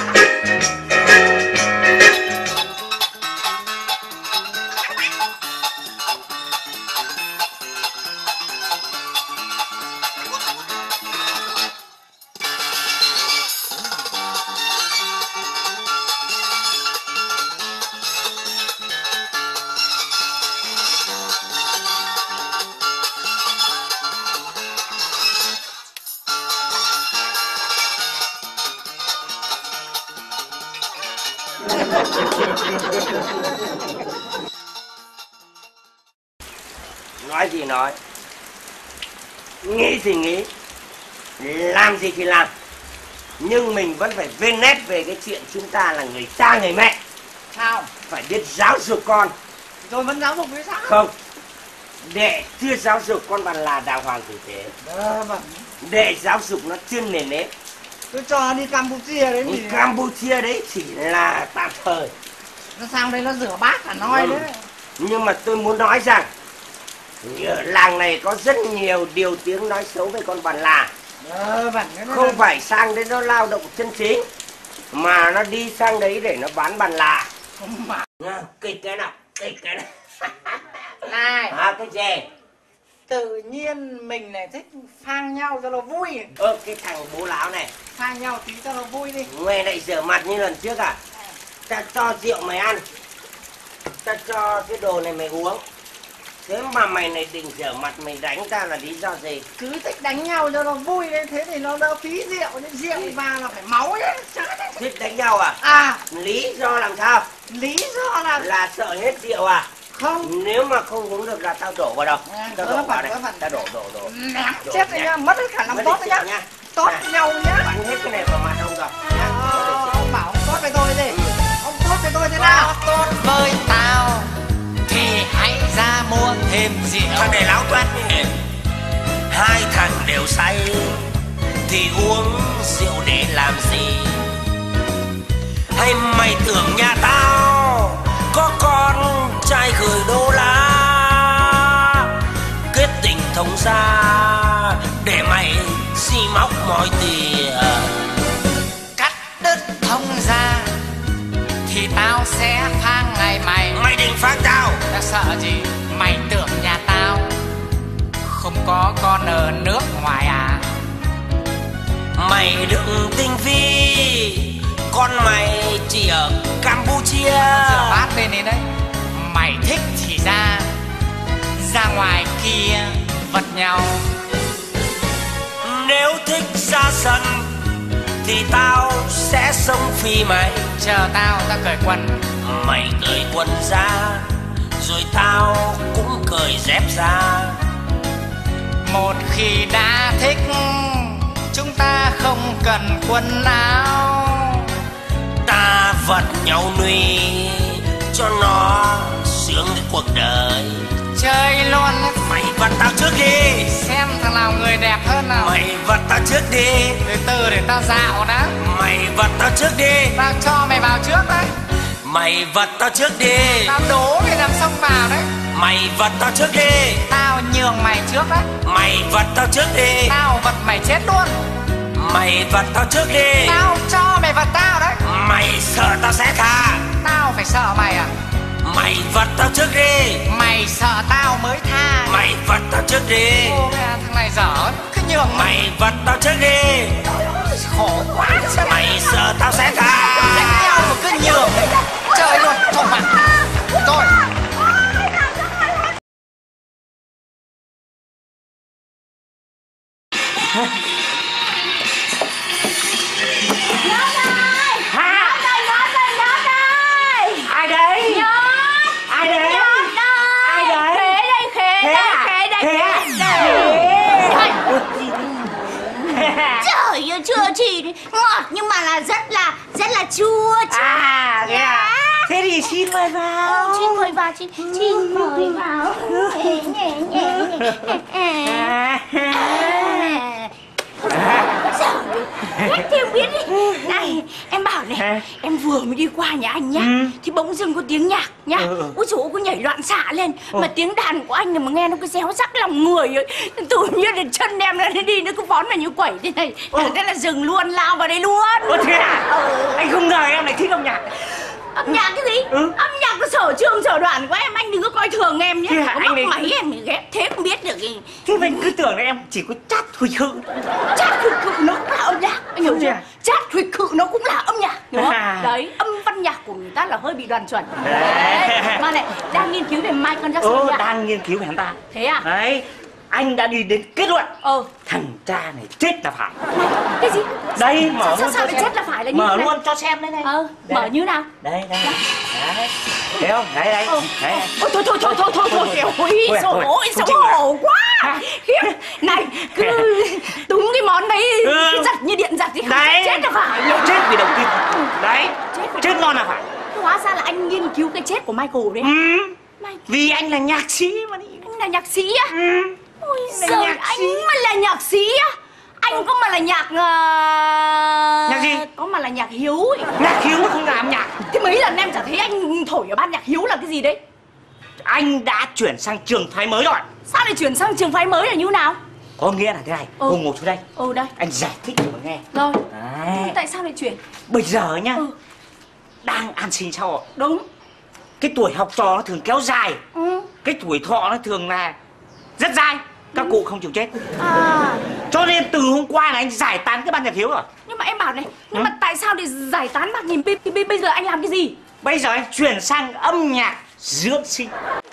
Speaker 1: Nói gì nói, nghĩ gì nghĩ, làm gì thì làm, nhưng mình vẫn phải vên nét về cái chuyện chúng ta là người cha người mẹ.
Speaker 4: Sao?
Speaker 1: Phải biết giáo dục con.
Speaker 4: Tôi vẫn giáo dục với sao?
Speaker 1: Không, để chưa giáo dục con bàn là đàng hoàng tử tế.
Speaker 4: Ờ, vâng.
Speaker 1: Để giáo dục nó chuyên nền nếp.
Speaker 4: Tôi cho nó đi Campuchia đấy.
Speaker 1: Đi
Speaker 4: Thì...
Speaker 1: Campuchia đấy chỉ là tạm thời.
Speaker 4: Nó sang đây nó rửa bát cả nói
Speaker 1: Ừ.
Speaker 4: đấy.
Speaker 1: Nhưng mà tôi muốn nói rằng ở làng này có rất nhiều điều tiếng nói xấu về con bàn là.
Speaker 4: Ờ, vâng.
Speaker 1: Không phải sang đấy nó lao động chân chính, mà nó đi sang đấy để nó bán bàn là.
Speaker 4: Không mà.
Speaker 1: Nha, kịch cái nào, kịch cái này.
Speaker 4: Này.
Speaker 1: À, cái gì?
Speaker 4: Tự nhiên mình này thích phang nhau cho nó vui.
Speaker 1: Ơ, cái thằng bố láo này.
Speaker 4: Phang nhau tí cho nó vui đi.
Speaker 1: Nghe lại rửa mặt như lần trước à? Ta cho rượu mày ăn, ta cho cái đồ này mày uống. Thế mà mày này định rửa mặt mày đánh ta là lý do gì?
Speaker 4: Cứ thích đánh nhau cho nó vui đấy, thế thì nó đỡ phí rượu. Nhưng rượu vào là phải máu đấy.
Speaker 1: Thích đánh nhau à?
Speaker 4: À.
Speaker 1: Lý do làm sao?
Speaker 4: Lý do là...
Speaker 1: Là sợ hết rượu à?
Speaker 4: Không.
Speaker 1: Nếu mà không uống được là tao đổ vào đâu.
Speaker 4: À,
Speaker 1: Tao đổ vào đây, tao đổ, đổ, đổ.
Speaker 4: Ném chết rồi nha, mất hết khả năng tốt đấy nhá. Tốt với nhau nhá.
Speaker 1: Bắn hết cái này vào mặt ông rồi.
Speaker 4: Ờ, ông bảo ông tốt với tôi gì? Ông tốt với tôi thế nào?
Speaker 2: Tốt với tao thì hãy ra mua thêm rượu.
Speaker 1: Thằng này láo toét nhỉ? Hai thằng đều say thì uống rượu để làm gì? Hay mày tưởng nhà tao có con trai gửi đô la kết tình thông gia để mày xi móc mọi tiền?
Speaker 2: Cắt đứt thông gia thì tao sẽ phang ngày mày.
Speaker 1: Mày định phang tao?
Speaker 2: Tao sợ gì? Mày tưởng nhà tao không có con ở nước ngoài à?
Speaker 1: Mày đừng tinh vi, con mày chỉ ở Campuchia.
Speaker 2: Rửa bát lên đi đấy. Mày thích thì ra ra ngoài kia vật nhau.
Speaker 1: Nếu thích ra sân thì tao sẽ sống phi mày.
Speaker 2: Chờ tao, tao cởi quần.
Speaker 1: Mày cởi quần ra rồi tao cũng cởi dép ra.
Speaker 2: Một khi đã thích chúng ta không cần quần áo.
Speaker 1: Ta vật nhau nuôi cho nó sướng cái cuộc đời.
Speaker 2: Chơi luôn.
Speaker 1: Mày vật tao trước đi.
Speaker 2: Xem thằng nào người đẹp hơn nào.
Speaker 1: Mày vật tao trước đi.
Speaker 2: Từ từ để tao dạo đã.
Speaker 1: Mày vật tao trước đi.
Speaker 2: Tao cho mày vào trước đấy.
Speaker 1: Mày vật tao trước đi.
Speaker 2: Tao đố mày làm xong vào đấy.
Speaker 1: Mày vật tao trước đi.
Speaker 2: Tao nhường mày trước đấy.
Speaker 1: Mày vật tao trước đi.
Speaker 2: Tao vật mày chết luôn.
Speaker 1: Mày vật tao trước đi.
Speaker 2: Tao cho mày vật tao đấy.
Speaker 1: Mày sợ tao sẽ tha.
Speaker 2: Tao phải sợ mày à?
Speaker 1: Mày vật tao trước đi.
Speaker 2: Mày sợ tao mới tha.
Speaker 1: Mày vật tao trước đi.
Speaker 2: Ô mẹ, thằng này dở. Cứ nhường mày.
Speaker 1: Mày vật tao trước đi.
Speaker 2: Khổ quá.
Speaker 1: Mày sợ tao sẽ tha.
Speaker 2: Đánh nhau mà cứ nhường. Chơi luôn. Thôi mà. Rồi.
Speaker 5: Ai đây? Nhót. Ai đây? Nhót đây. Ai đây? Khế đây, khế đây, khế đây, khế đây.
Speaker 8: Trời ơi, chưa chỉ ngọt nhưng mà là rất là rất là chua.
Speaker 5: À, thế à? Thế thì xin mời vào.
Speaker 8: Ừ, xin mời vào, xin, xin mời vào. Nhẹ nhẹ nhẹ. Hết thì biết đi. Này, em bảo này, em vừa mới đi qua nhà anh nhá, ừ. thì bỗng dưng có tiếng nhạc nhá. Ừ, ừ. Ôi dồi ôi, có nhảy loạn xạ lên. Ừ. Mà tiếng đàn của anh này mà nghe nó cứ réo rắc lòng người ấy. Tự nhiên là chân em nó đi, nó cứ vón vào như quẩy thế này. Ừ. Thế là dừng luôn, lao vào đây luôn.
Speaker 5: Ồ thế à? Ừ. Anh không ngờ em lại thích âm nhạc.
Speaker 8: Âm nhạc cái gì? Ừ. Âm nhạc có sở trường sở đoạn của em, anh đừng có coi thường em nhé. Có móc này... máy em ghép thế không biết được gì.
Speaker 5: Thế mình cứ tưởng là em chỉ có chát huỵch khự.
Speaker 8: Chát huỵch khự nó cũng là âm nhạc, anh hiểu chưa? Chát huỵch khự nó cũng là âm nhạc, hiểu không? À. Đấy, âm văn nhạc của người ta là hơi bị đoàn chuẩn. Đấy. Mà này, đang nghiên cứu về Michael Jackson.
Speaker 5: Ừ, đang nghiên cứu về hắn ta.
Speaker 8: Thế à?
Speaker 5: Đấy. Anh đã đi đến kết luận.
Speaker 8: Ờ.
Speaker 5: Thằng cha này chết là phải.
Speaker 8: Cái gì?
Speaker 5: Đây, mở
Speaker 8: sao,
Speaker 5: luôn
Speaker 8: sao
Speaker 5: cho
Speaker 8: lại chết là phải là như
Speaker 5: mở
Speaker 8: thế
Speaker 5: luôn cho xem đây này.
Speaker 8: Ờ,
Speaker 5: đây.
Speaker 8: Mở như nào?
Speaker 5: Đây, đây. Đấy. Thấy không? Đấy, đấy.
Speaker 8: Ờ.
Speaker 5: Đấy.
Speaker 8: Ôi, thôi, thôi, thôi, thôi, thôi, thôi, thôi. Ôi, xấu hổ, xấu hổ quá. Khiếp. Này, cứ túng cái món đấy, ừ. Cứ giật như điện giật thì
Speaker 5: đấy.
Speaker 8: Chết là phải.
Speaker 5: Chết vì đồng kim. Đấy. Chết, chết ngon là phải.
Speaker 8: Hóa ra là anh nghiên cứu cái chết của Michael đấy.
Speaker 5: Ừ. Michael. Vì anh là nhạc sĩ mà đi.
Speaker 8: Anh là nhạc sĩ á?
Speaker 5: Ừ.
Speaker 8: Ôi giời, anh mà là nhạc sĩ á? Anh có mà là nhạc... Uh...
Speaker 5: Nhạc gì?
Speaker 8: Có mà là nhạc hiếu ấy.
Speaker 5: Nhạc hiếu mà không làm nhạc.
Speaker 8: Thế mấy lần em chả thấy anh thổi ở ban nhạc hiếu là cái gì đấy?
Speaker 5: Anh đã chuyển sang trường phái mới rồi.
Speaker 8: Sao lại chuyển sang trường phái mới là như nào?
Speaker 5: Có nghĩa là thế này. Ừ. Cô ngồi xuống đây.
Speaker 8: Ừ, đây.
Speaker 5: Anh giải thích cho mà nghe.
Speaker 8: Rồi.
Speaker 5: Đấy.
Speaker 8: Tại sao lại chuyển?
Speaker 5: Bây giờ nhá,
Speaker 8: ừ.
Speaker 5: đang an sinh xã hội.
Speaker 8: Đúng.
Speaker 5: Cái tuổi học trò nó thường kéo dài.
Speaker 8: Ừ.
Speaker 5: Cái tuổi thọ nó thường là rất dài. Các ừ. cụ không chịu chết.
Speaker 8: À.
Speaker 5: Cho nên từ hôm qua là anh giải tán cái ban nhạc hiếu rồi.
Speaker 8: Nhưng mà em bảo này, nhưng
Speaker 5: ừ.
Speaker 8: mà tại sao để giải tán ban nhạc hiếu? Bây giờ anh làm cái gì?
Speaker 5: Bây giờ anh chuyển sang âm nhạc dưỡng sinh.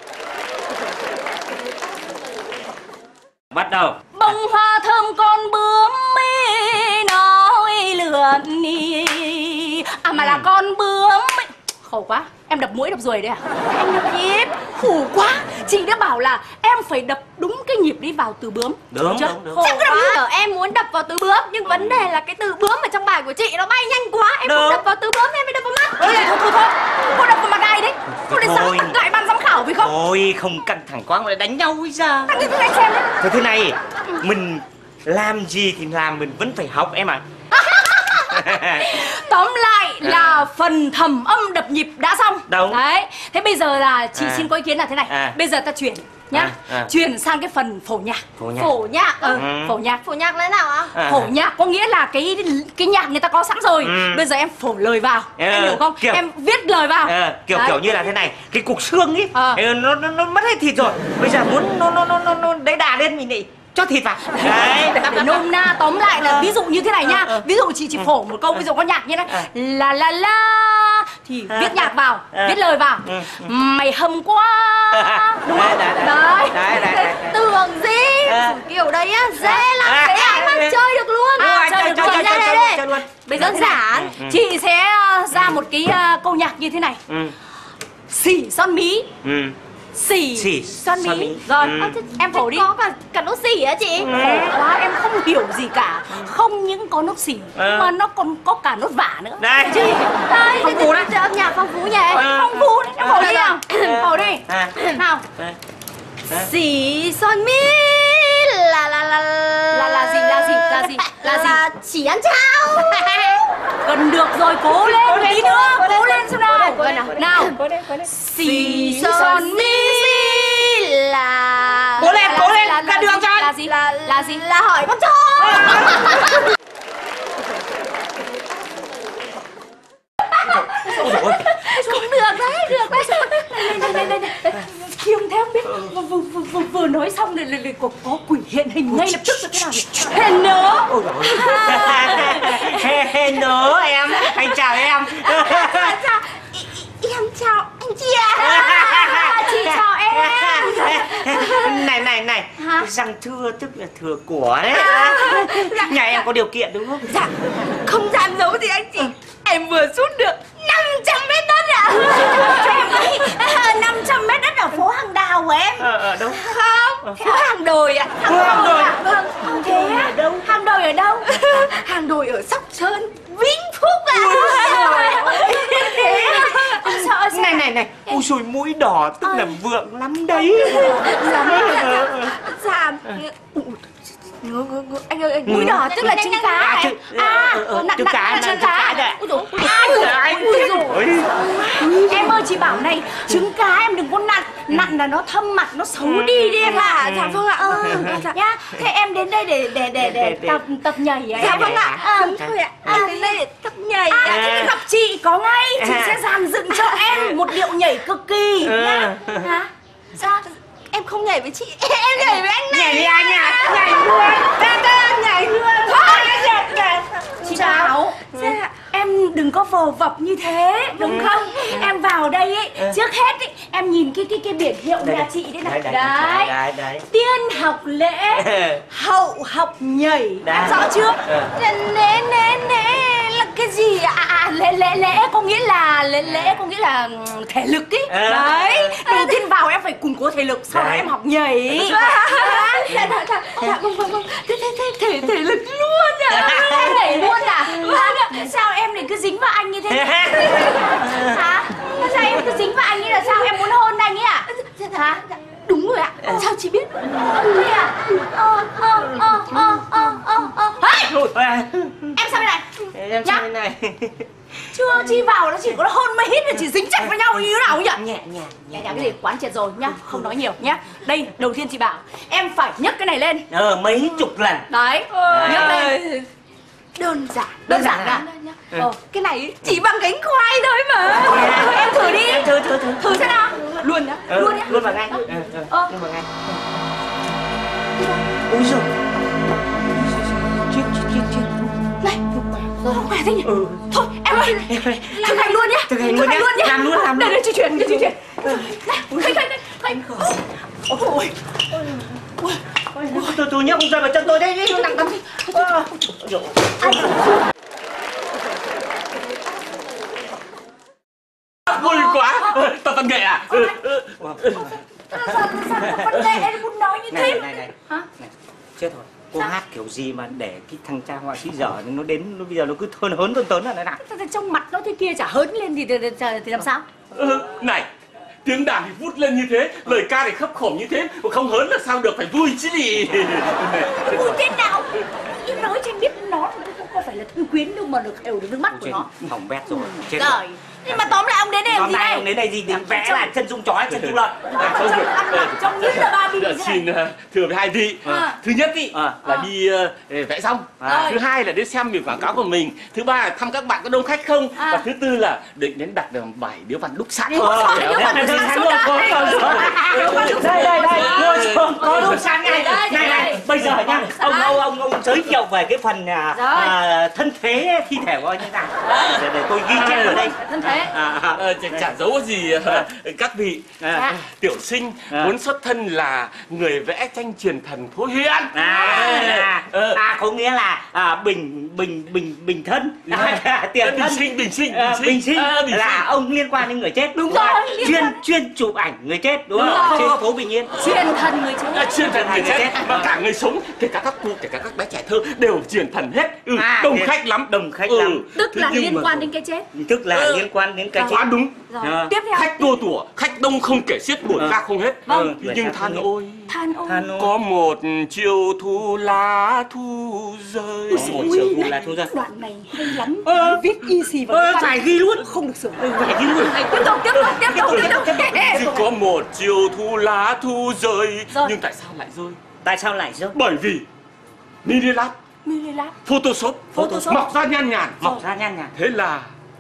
Speaker 5: Bắt đầu.
Speaker 8: Bông hoa thơm con bướm mi nói lượn đi. À mà ừ. là con bướm. Khổ quá, em đập mũi đập ruồi đấy à? Anh đập nhịp, khổ quá. Chị đã bảo là em phải đập đúng cái nhịp đi vào từ bướm.
Speaker 5: Đúng, đúng, đúng.
Speaker 8: Chắc là em muốn đập vào từ bướm, nhưng vấn đề là cái từ bướm ở trong bài của chị nó bay nhanh quá. Em không đập vào từ bướm, em phải đập vào mắt. Thôi thôi thôi, thôi. Cô đập vào mặt ai đấy? Cô để giám tặng lại ban giám khảo phải không?
Speaker 5: Thôi, không căng thẳng quá mà lại đánh nhau bây giờ.
Speaker 8: Căng thẳng đánh xem đấy.
Speaker 5: Thôi thế này, mình làm gì thì làm, mình vẫn phải học em ạ.
Speaker 8: Tóm lại là phần thẩm âm đập nhịp đã xong.
Speaker 1: Đúng.
Speaker 8: Đấy. Thế bây giờ là chị
Speaker 1: À.
Speaker 8: xin có ý kiến là thế này.
Speaker 1: À.
Speaker 8: Bây giờ ta chuyển nhá.
Speaker 1: À, à.
Speaker 8: Chuyển sang cái phần phổ nhạc.
Speaker 1: Phổ nhạc.
Speaker 8: Phổ nhạc. Ừ.
Speaker 1: Ừ.
Speaker 8: Phổ nhạc.
Speaker 5: Phổ nhạc là thế nào ạ?
Speaker 1: À.
Speaker 8: Phổ nhạc có nghĩa là cái cái nhạc người ta có sẵn rồi.
Speaker 1: Ừ.
Speaker 8: Bây giờ em phổ lời vào.
Speaker 1: Ừ,
Speaker 8: Em hiểu không?
Speaker 1: kiểu-
Speaker 8: Em viết lời vào.
Speaker 1: Ờ, kiểu
Speaker 8: Đấy.
Speaker 1: kiểu như là thế này, cái cục xương ấy
Speaker 8: Ờ.
Speaker 1: ừ, nó, nó nó mất hết thịt rồi, bây giờ muốn nó nó nó nó, nó đẩy đà lên mình lại cho thịt vào đấy.
Speaker 8: Để nôm na tóm lại là ví dụ như thế này nhá.
Speaker 1: Ờ, ờ.
Speaker 8: Ví dụ chị chỉ phổ một câu, ví dụ có nhạc như này
Speaker 1: Ờ.
Speaker 8: là la la thì
Speaker 1: Ờ.
Speaker 8: viết nhạc vào,
Speaker 1: Ờ.
Speaker 8: viết lời vào.
Speaker 1: Ừ,
Speaker 8: Mày hâm quá. Đúng
Speaker 1: Đấy,
Speaker 8: không?
Speaker 1: đấy, đấy.
Speaker 8: Đấy.
Speaker 1: Đấy, đấy, đấy.
Speaker 5: Tưởng gì?
Speaker 1: À.
Speaker 5: Kiểu đấy á, dễ lắm.
Speaker 1: À,
Speaker 5: Thế
Speaker 1: à,
Speaker 5: ai mà
Speaker 1: à,
Speaker 5: chơi được luôn.
Speaker 1: Đúng rồi,
Speaker 8: chơi
Speaker 1: chơi
Speaker 8: được
Speaker 1: chơi
Speaker 8: luôn.
Speaker 1: chơi
Speaker 5: Ra
Speaker 1: chơi
Speaker 5: đây,
Speaker 1: chơi
Speaker 5: đây.
Speaker 1: luôn, chơi luôn.
Speaker 8: Bây giờ
Speaker 5: Đơn giản.
Speaker 8: ừ. chị sẽ uh, ra một cái uh, câu nhạc như thế này.
Speaker 1: Ừ.
Speaker 8: Xỉ son mí.
Speaker 1: Ừ.
Speaker 8: Xỉ,
Speaker 1: Xỉ
Speaker 8: son
Speaker 1: son
Speaker 8: mí.
Speaker 1: mí.
Speaker 8: Rồi,
Speaker 1: Ừ.
Speaker 8: ờ, thế em phổ đi.
Speaker 5: Có cả cả nốt xỉ á chị.
Speaker 8: Khổ quá, em không hiểu gì cả. Không những có nốt xỉ
Speaker 1: Ờ.
Speaker 8: mà nó còn có cả nốt vả nữa.
Speaker 1: Đây.
Speaker 8: Chị,
Speaker 5: Đây,
Speaker 1: Phong
Speaker 5: thì-
Speaker 1: phú
Speaker 5: thì-
Speaker 1: đấy.
Speaker 5: thì âm nhạc phong phú nhỉ.
Speaker 1: Ờ.
Speaker 8: phong phú đấy, em phổ đi nào.
Speaker 1: Ờ.
Speaker 8: Phổ đi.
Speaker 1: À.
Speaker 8: Nào.
Speaker 1: Đây.
Speaker 5: Xỉ son mi là là là
Speaker 8: Là là gì, là gì, là gì, là gì?
Speaker 5: là chỉ ăn cháo.
Speaker 8: Gần được rồi, cố lên một tí nữa, cố lên xem nào.
Speaker 5: Cố lên, cố lên.
Speaker 8: Nào.
Speaker 5: Cố lên, cố lên.
Speaker 8: Xỉ son mi
Speaker 5: là
Speaker 1: Cố lên,
Speaker 5: là-
Speaker 1: cố lên,
Speaker 5: là-
Speaker 1: ra
Speaker 5: là
Speaker 1: đường
Speaker 5: gì?
Speaker 1: cho anh.
Speaker 8: Là gì?
Speaker 5: Là
Speaker 8: Là gì?
Speaker 5: là hỏi con chó.
Speaker 1: Ôi dồi ôi.
Speaker 8: Cũng được đấy, được đấy. Đây, đây, đây, đây, đây. Khiêng theo biết. Vừa, vừa, vừa, vừa, vừa nói xong rồi, rồi, rồi có, có quỷ hiện hình ngay lập tức rồi thế nào nhỉ? Hèn nữa.
Speaker 1: Ôi dồi ôi. He he nớ em, anh chào em.
Speaker 5: Chào, em chào anh chị ạ.
Speaker 8: Chị chào em.
Speaker 1: Này này này,
Speaker 8: Hả?
Speaker 1: răng thưa tức là thừa của đấy. Nhà em có điều kiện đúng không?
Speaker 5: Dạ, không dám giấu gì anh chị. Em vừa rút được năm trăm mét đất ạ.
Speaker 8: năm trăm mét đất ở phố Hàng Đào của em.
Speaker 1: Ờ, ờ, đâu?
Speaker 5: Không, phố Hàng Đồi ạ.
Speaker 1: Phố Hàng Đồi.
Speaker 5: Vâng,
Speaker 8: Không thế à? Hàng Đồi ở đâu?
Speaker 5: Hàng Đồi ở Sóc Sơn, Vĩnh Phúc ạ.
Speaker 8: Thế à? Sợ sao?
Speaker 1: Này này này, ui dồi mũi đỏ tức là vượng lắm đấy.
Speaker 5: Dạ, dạ. Ngứa, ngứa, ngứa. Anh ơi, anh
Speaker 8: Mũi đỏ tức là trứng cá
Speaker 1: À,
Speaker 8: em.
Speaker 1: trứng-
Speaker 8: À,
Speaker 1: ờ, ờ,
Speaker 8: nặng
Speaker 1: trứng
Speaker 8: nặng
Speaker 1: cá,
Speaker 8: là
Speaker 1: nặng
Speaker 8: trứng
Speaker 1: trứng cá
Speaker 8: cá.
Speaker 1: đấy.
Speaker 8: Ui dồi, ai ui dồi. Em ơi, chị bảo này, trứng cá em đừng có nặn. Nặn là nó thâm mặt, nó xấu đi đi em ạ. Dạ vâng ạ. Ờ, dạ. Nhá, thế em đến đây để để để để tập tập nhảy à?
Speaker 5: Dạ
Speaker 8: em?
Speaker 5: vâng ạ.
Speaker 8: À,
Speaker 5: Đúng thôi ạ. Em đến đây để tập nhảy
Speaker 8: À,
Speaker 5: ạ.
Speaker 8: thế thì gặp chị có ngay. Chị sẽ dàn dựng cho em một điệu nhảy cực kỳ nhá. Hả?
Speaker 5: Dạ, em không nhảy với chị, em nhảy với anh này.
Speaker 1: Nhảy đi anh à, nhảy luôn.
Speaker 5: Ta ta nhảy luôn.
Speaker 8: Thôi, chị
Speaker 5: Chào.
Speaker 8: bảo
Speaker 5: Dạ.
Speaker 8: em đừng có vồ vập như thế đúng không? Em vào đây ấy, trước hết ấy, em nhìn cái cái cái biển hiệu nhà chị đây này.
Speaker 1: Đấy,
Speaker 8: Đấy.
Speaker 1: đấy, đấy.
Speaker 8: Tiên học lễ, hậu học nhảy.
Speaker 1: Đấy.
Speaker 8: Em rõ chưa?
Speaker 1: Ừ.
Speaker 8: Lễ lễ lễ lễ là cái gì ạ? À, à, lễ lễ lễ có nghĩa là lễ lễ có nghĩa là ừm, thể lực ấy.
Speaker 1: Ừ.
Speaker 8: Đấy. Đầu tiên vào em phải củng cố thể lực, sau đó
Speaker 1: Đấy.
Speaker 8: em học nhảy.
Speaker 5: Dạ, dạ, dạ, dạ, vâng, vâng, vâng. Thế, thế, thế, thể, thể lực luôn ạ.
Speaker 8: Em nhảy luôn à? Vâng ạ. Sao em lại cứ dính vào anh như thế? Hả? Sao em cứ dính vào anh như là sao? Em muốn hôn anh ấy à? Hả?
Speaker 5: Đúng rồi ạ. Sao chị biết?
Speaker 8: Thế à? Ờ, ờ, ờ, ờ, ờ, ờ, ờ. Hey!
Speaker 1: Ôi, à,
Speaker 8: Em sao đây này?
Speaker 1: em
Speaker 8: Nhá.
Speaker 1: sao thế này?
Speaker 8: Chưa chi vào nó chỉ có hôn mới hít là chỉ dính chặt vào nhau như thế nào nhỉ?
Speaker 1: Nhẹ nhẹ
Speaker 8: Nhẹ nhàng cái gì quán triệt rồi nhá, không nói nhiều nhá. Đây, đầu tiên chị bảo em phải nhấc cái này lên.
Speaker 1: Ờ, mấy chục lần.
Speaker 8: Đấy, nhấc lên.
Speaker 5: Đơn giản.
Speaker 8: Đơn giản à?
Speaker 5: Ờ, cái này chỉ bằng gánh khoai thôi mà.
Speaker 8: Thôi em thử đi.
Speaker 1: Em thử thử thử.
Speaker 8: Thử xem nào. Luôn nhá,
Speaker 1: Ừ,
Speaker 8: luôn nhá.
Speaker 1: luôn vào ngay.
Speaker 8: Ờ.
Speaker 1: Ừ, ừ,
Speaker 8: Ờ.
Speaker 1: luôn vào ngay. Ui giời. Chết chết chết chết.
Speaker 8: Này, không khỏe thế nhỉ?
Speaker 1: Ừ.
Speaker 8: Thôi em ơi, thực hành luôn nhá.
Speaker 1: Thực hành luôn nhá.
Speaker 8: nhá.
Speaker 1: Làm luôn, làm
Speaker 8: Đây
Speaker 1: luôn.
Speaker 8: đây, chị chuyển, chị chuyển. Này, khanh khanh khanh. Ôi.
Speaker 1: Tôi tôi nhấc rơi vào chân tôi đây đi.
Speaker 8: Nặng lắm đi.
Speaker 1: Ôi dồi.
Speaker 6: Vui quá. Tập văn nghệ à? Ừ, ừ.
Speaker 8: Sao sao vấn đề em muốn nói như
Speaker 1: Này
Speaker 8: thế?
Speaker 1: này này.
Speaker 8: Hả?
Speaker 1: Này. Chết rồi. Cô hát kiểu gì mà để cái thằng cha họa sĩ dở nó đến nó bây giờ nó cứ thơn hớn tơn tớn là thế nào?
Speaker 8: Trong mặt nó thế kia chả hớn lên thì, thì, thì, thì làm sao?
Speaker 6: Ừ, này, tiếng đàn thì vút lên như thế, lời ca thì khấp khổm như thế, mà không hớn là sao được, phải vui chứ gì.
Speaker 8: Vui thế nào? Em nói cho em biết nó có phải là thư quyến đâu mà được hiểu được nước mắt của nó.
Speaker 9: Hỏng bét rồi.
Speaker 8: Chết rồi. Nhưng mà tóm lại ông đến đây làm gì đây?
Speaker 9: Ông đến đây gì? Định vẽ là chân dung chó hay chân dung lợn?
Speaker 8: Trông như là ba bi
Speaker 6: Xin thưa với hai vị. Thứ nhất ý là đi vẽ xong. Thứ hai là đến xem biển quảng cáo của mình. Thứ ba là thăm các bạn có đông khách không. Và thứ tư là định đến đặt bảy điếu văn đúc sẵn.
Speaker 9: Đây đây đây, ngồi xuống có đúc sẵn này. Này này, bây giờ nhá, ông ông ông ông giới thiệu về cái phần thân thế thi thể của anh như nào. Để tôi ghi chép ở đây.
Speaker 8: Thân thế.
Speaker 6: Chả giấu gì các vị. Tiểu sinh muốn xuất thân là người vẽ tranh truyền thần phố huyện.
Speaker 9: À, à có nghĩa là bình bình bình bình thân. Tiền
Speaker 6: bình sinh bình sinh
Speaker 9: bình sinh là ông liên quan đến người chết.
Speaker 8: Đúng rồi.
Speaker 9: Chuyên chuyên chụp ảnh người chết đúng không? Trên phố Bình Yên.
Speaker 8: Truyền thần người chết.
Speaker 6: Truyền thần người chết và cả người sống, kể cả các cụ, kể cả các bé trẻ thơ đều truyền thần hết. Đông khách lắm,
Speaker 9: đông khách lắm.
Speaker 8: Tức là liên quan đến cái chết.
Speaker 9: Tức là liên quan đến cái chết.
Speaker 6: Quá đúng.
Speaker 8: Tiếp theo.
Speaker 6: Khách tua tủa, khách đông không kể xiết, buồn ra không hết.
Speaker 8: Vâng.
Speaker 6: Nhưng than ôi,
Speaker 8: than ôi,
Speaker 6: có một chiều thu lá thu rơi.
Speaker 9: Có một chiều thu lá thu rơi.
Speaker 8: Đoạn này hay lắm. Viết y xì vào.
Speaker 9: Ờ, phải ghi luôn.
Speaker 8: Không được sửa.
Speaker 9: Phải ghi luôn.
Speaker 8: Tiếp tục, tiếp tục, tiếp tục, tiếp tục.
Speaker 6: Có một chiều thu lá thu rơi. Nhưng tại sao lại rơi?
Speaker 9: Tại sao lại rơi?
Speaker 6: Bởi vì Minilat,
Speaker 8: Minilat,
Speaker 6: Photoshop,
Speaker 8: Photoshop
Speaker 6: mọc ra nhan nhản,
Speaker 9: mọc ra nhan nhản.
Speaker 6: Thế là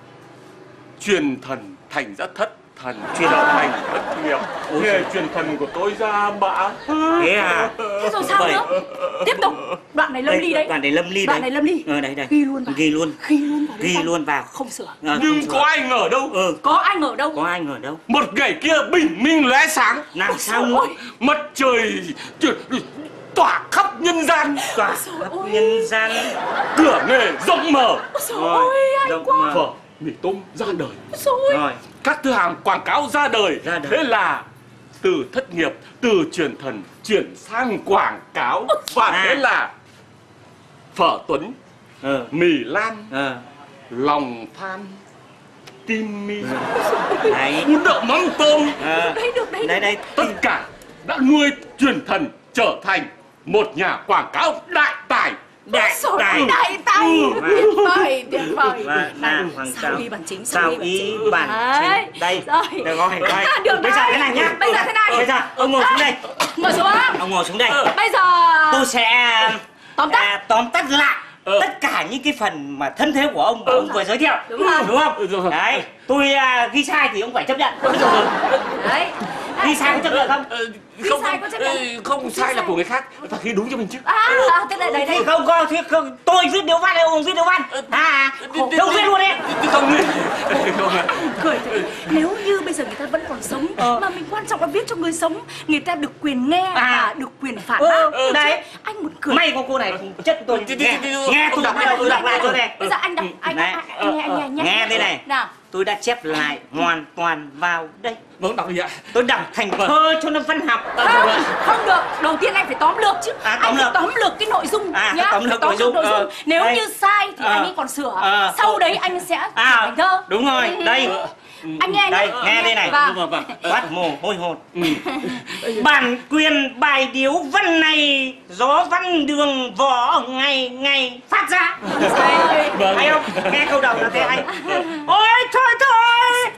Speaker 6: truyền thần thành ra thất thần, truyền thành thất nghiệp. Nghề truyền thần của tôi ra bã.
Speaker 9: Thế à?
Speaker 8: Thế rồi sao nữa? Tiếp tục. Đoạn này Lâm Ly đấy.
Speaker 9: Đoạn này Lâm Ly đấy.
Speaker 8: Đoạn này Lâm Ly.
Speaker 9: Ờ đây đây.
Speaker 8: Ghi luôn vào.
Speaker 9: Ghi luôn.
Speaker 8: Ghi luôn vào.
Speaker 9: Ghi luôn vào.
Speaker 8: Không sửa.
Speaker 9: À,
Speaker 6: nhưng có ai ngờ đâu.
Speaker 9: Ừ.
Speaker 8: Có ai ngờ đâu.
Speaker 9: Có ai ngờ đâu.
Speaker 6: Một ngày kia bình minh lóe sáng.
Speaker 9: Làm sao nữa?
Speaker 6: Mặt trời tỏa khắp nhân gian.
Speaker 9: Tỏa khắp nhân gian.
Speaker 6: Cửa nghề rộng mở.
Speaker 8: Ôi anh quá.
Speaker 6: Phở mì tôm ra đời.
Speaker 9: Rồi.
Speaker 6: Các thư hàng quảng cáo ra đời.
Speaker 9: Ra đời.
Speaker 6: Thế là từ thất nghiệp, từ truyền thần chuyển sang quảng cáo. Và à. Thế là Phở Tuấn,
Speaker 9: ừ.
Speaker 6: Mì Lan,
Speaker 9: ừ.
Speaker 6: Lòng Phan, Tim Mi,
Speaker 9: đấy.
Speaker 6: Bún đậu mắm tôm.
Speaker 9: À.
Speaker 8: Đấy được đấy.
Speaker 9: Đây đây.
Speaker 6: Tất cả đã nuôi truyền thần trở thành một nhà quảng cáo đại tài.
Speaker 9: Đại tài.
Speaker 8: Đại tài. Tuyệt vời, tuyệt vời.
Speaker 9: Là quảng cáo.
Speaker 8: Sao y bản chính,
Speaker 9: sao y bản chính. Đây.
Speaker 8: Rồi.
Speaker 9: Được rồi.
Speaker 8: Được
Speaker 9: bây giờ thế này nhá.
Speaker 8: Bây giờ thế này.
Speaker 9: Bây giờ ông ngồi xuống đây.
Speaker 8: Ngồi xuống.
Speaker 9: Ông ngồi xuống đây.
Speaker 8: Bây giờ
Speaker 9: tôi sẽ
Speaker 8: tóm tắt à,
Speaker 9: tóm tắt lại ừ. tất cả những cái phần mà thân thế của ông mà ừ. ông vừa giới thiệu.
Speaker 8: Đúng không?
Speaker 9: Đúng không? Ừ, đấy. Tôi uh, ghi sai thì ông phải chấp nhận.
Speaker 8: Đấy.
Speaker 9: Ghi sai có chấp nhận không?
Speaker 6: Không sai có chấp nhận. Không sai là của người khác, phải ghi đúng cho mình chứ.
Speaker 8: À, thế này đây đây.
Speaker 9: Không có, không, tôi viết điếu văn hay ông viết điếu văn? À, đâu viết luôn đấy.
Speaker 6: Không viết.
Speaker 8: Cười. Nếu như bây giờ người ta vẫn còn sống mà mình quan trọng là viết cho người sống, người ta được quyền nghe và được quyền phản bác.
Speaker 9: Đấy.
Speaker 8: Anh muốn cười.
Speaker 9: May có cô này chất tôi nghe. Nghe tôi đọc lại, tôi đọc lại cho này.
Speaker 8: Bây giờ anh đọc, anh nghe anh nghe
Speaker 9: nghe đây này.
Speaker 8: Nào.
Speaker 9: Tôi đã chép lại hoàn toàn vào đây.
Speaker 6: Vâng, đọc gì ạ?
Speaker 9: Tôi đọc thành thơ cho nó văn học.
Speaker 8: Không, không được. Đầu tiên anh phải tóm lược chứ.
Speaker 9: À,
Speaker 8: anh phải tóm lược cái nội dung
Speaker 9: à,
Speaker 8: nhá.
Speaker 9: Tóm lược nội dung.
Speaker 8: Nội dung.
Speaker 9: Ờ,
Speaker 8: Nếu
Speaker 9: đây.
Speaker 8: như sai thì
Speaker 9: ờ,
Speaker 8: anh ấy còn sửa.
Speaker 9: ờ,
Speaker 8: Sau đấy anh sẽ
Speaker 9: à,
Speaker 8: thành thơ.
Speaker 9: Đúng rồi, đây.
Speaker 8: Anh nghe
Speaker 9: đây,
Speaker 8: nhá.
Speaker 9: nghe đây này.
Speaker 8: Vâng.
Speaker 9: Toát mồ hôi hột. Bản quyền bài điếu văn này gió văn đường võ ngày ngày phát ra.
Speaker 6: Vâng.
Speaker 9: Hay không? Nghe câu đầu là thế hay. Ôi thôi thôi.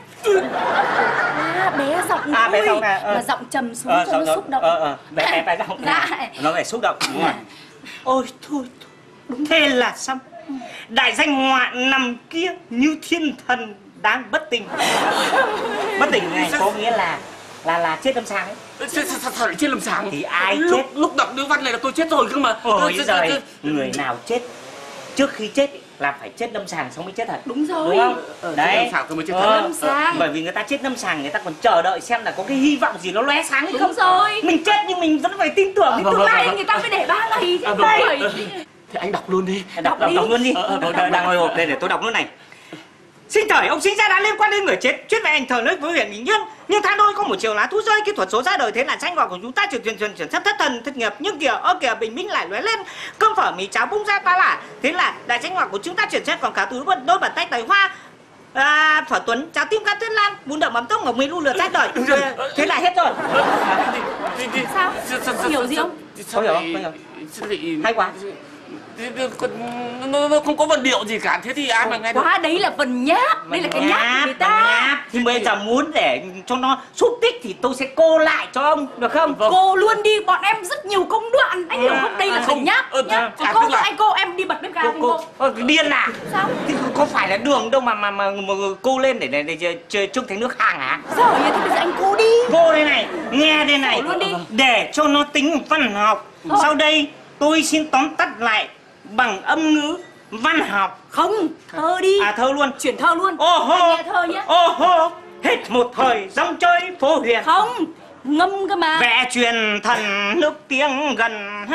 Speaker 8: À, bé giọng
Speaker 9: à, bé giọng
Speaker 8: à,
Speaker 9: ờ.
Speaker 8: mà giọng trầm xuống
Speaker 9: ờ,
Speaker 8: cho nó
Speaker 9: giọng,
Speaker 8: xúc động.
Speaker 9: Ờ, ờ, bé, bé, bé giọng
Speaker 8: dạ.
Speaker 9: Nó phải xúc động. Đúng rồi. Ôi thôi, thôi. Đúng thế là xong. Đại danh họa nằm kia như thiên thần đang bất tỉnh. Bất tỉnh này có nghĩa là là là chết lâm sàng ấy.
Speaker 6: Sao lại chết lâm sàng?
Speaker 9: Thì ai
Speaker 6: lúc,
Speaker 9: chết?
Speaker 6: Lúc đọc điếu văn này là tôi chết rồi cơ mà.
Speaker 9: Ôi giời, người nào chết trước khi chết là phải chết lâm sàng xong mới chết thật.
Speaker 8: Đúng rồi.
Speaker 9: Đúng không?
Speaker 6: Ờ,
Speaker 9: đấy.
Speaker 6: Lâm sàng tôi mới chết thật.
Speaker 9: Ờ,
Speaker 8: lâm sàng.
Speaker 9: Bởi vì người ta chết lâm sàng người ta còn chờ đợi xem là có cái hy vọng gì nó lóe sáng hay
Speaker 8: Đúng
Speaker 9: không.
Speaker 8: rồi.
Speaker 9: Mình chết nhưng mình vẫn phải tin tưởng.
Speaker 6: À,
Speaker 9: Cái
Speaker 6: vâng,
Speaker 9: tương
Speaker 6: vâng,
Speaker 9: lai
Speaker 6: vâng.
Speaker 8: Người ta mới để ba ngày chứ.
Speaker 6: À, vâng.
Speaker 8: Vậy.
Speaker 6: Thế anh đọc luôn đi.
Speaker 9: Đọc, đọc, đọc luôn đi.
Speaker 6: Ờ, ờ,
Speaker 9: đang, đang ngồi hộp đây để tôi đọc luôn này. Sinh thời ông sinh ra đã liên quan đến người chết, chuyên về ảnh thờ nơi với huyện Bình Yên. Nhưng tháng đôi có một chiều lá thu rơi, kỹ thuật số ra đời thế là danh gọi của chúng ta chuyển chuyển chuyển chuyển sắp thất thần thất nghiệp. Nhưng kìa ơ kìa bình minh lại lóe lên, cơm phở mì cháo bung ra ta lả. Thế là đại danh gọi của chúng ta chuyển sang còn cả túi đôi bàn tay tài hoa. À, Phở Tuấn, cháo tim cá tuyết lan, bún đậu mắm tôm ngọc mỹ lu lượt rách đời. Thế là hết rồi.
Speaker 8: Sao? Hiểu gì không?
Speaker 9: Không hiểu, không hiểu. Hay quá.
Speaker 6: nó, nó không có vần điệu gì cả, thế thì ai mà nghe được?
Speaker 8: Quá đấy là vần nháp, đây là cái nháp của người ta.
Speaker 9: Nháp. Thì bây giờ muốn để cho nó xúc tích thì tôi sẽ cô lại cho ông, được không?
Speaker 6: Vâng.
Speaker 8: Cô luôn đi, bọn em rất nhiều công đoạn, anh hiểu không? Đây là
Speaker 6: À,
Speaker 8: phải
Speaker 6: không.
Speaker 8: nháp.
Speaker 6: Ừ,
Speaker 8: nháp.
Speaker 6: à,
Speaker 8: Cô
Speaker 6: tức
Speaker 8: cho
Speaker 6: là-
Speaker 8: anh cô, em đi bật bếp ga
Speaker 9: Cô,
Speaker 8: thì
Speaker 9: cô,
Speaker 8: cô.
Speaker 9: cô điên à?
Speaker 8: Sao?
Speaker 9: Thì có phải là đường đâu mà mà mà, mà cô lên để để, để, để, để trưng thành nước hàng hả?
Speaker 8: Giỏi vậy thì bây giờ anh cô đi.
Speaker 9: Cô đây này, nghe đây này,
Speaker 8: Cô luôn đi.
Speaker 9: để cho nó tính văn học.
Speaker 8: Thôi.
Speaker 9: Sau đây tôi xin tóm tắt lại bằng âm ngữ văn học.
Speaker 8: Không, thơ đi.
Speaker 9: À thơ luôn.
Speaker 8: Chuyển thơ luôn.
Speaker 9: Ô hô,
Speaker 8: Anh nghe thơ nhé.
Speaker 9: ô hô, hết một thời dòng chơi phố huyền.
Speaker 8: Không, ngâm cơ mà.
Speaker 9: Vẽ truyền thần nước tiếng gần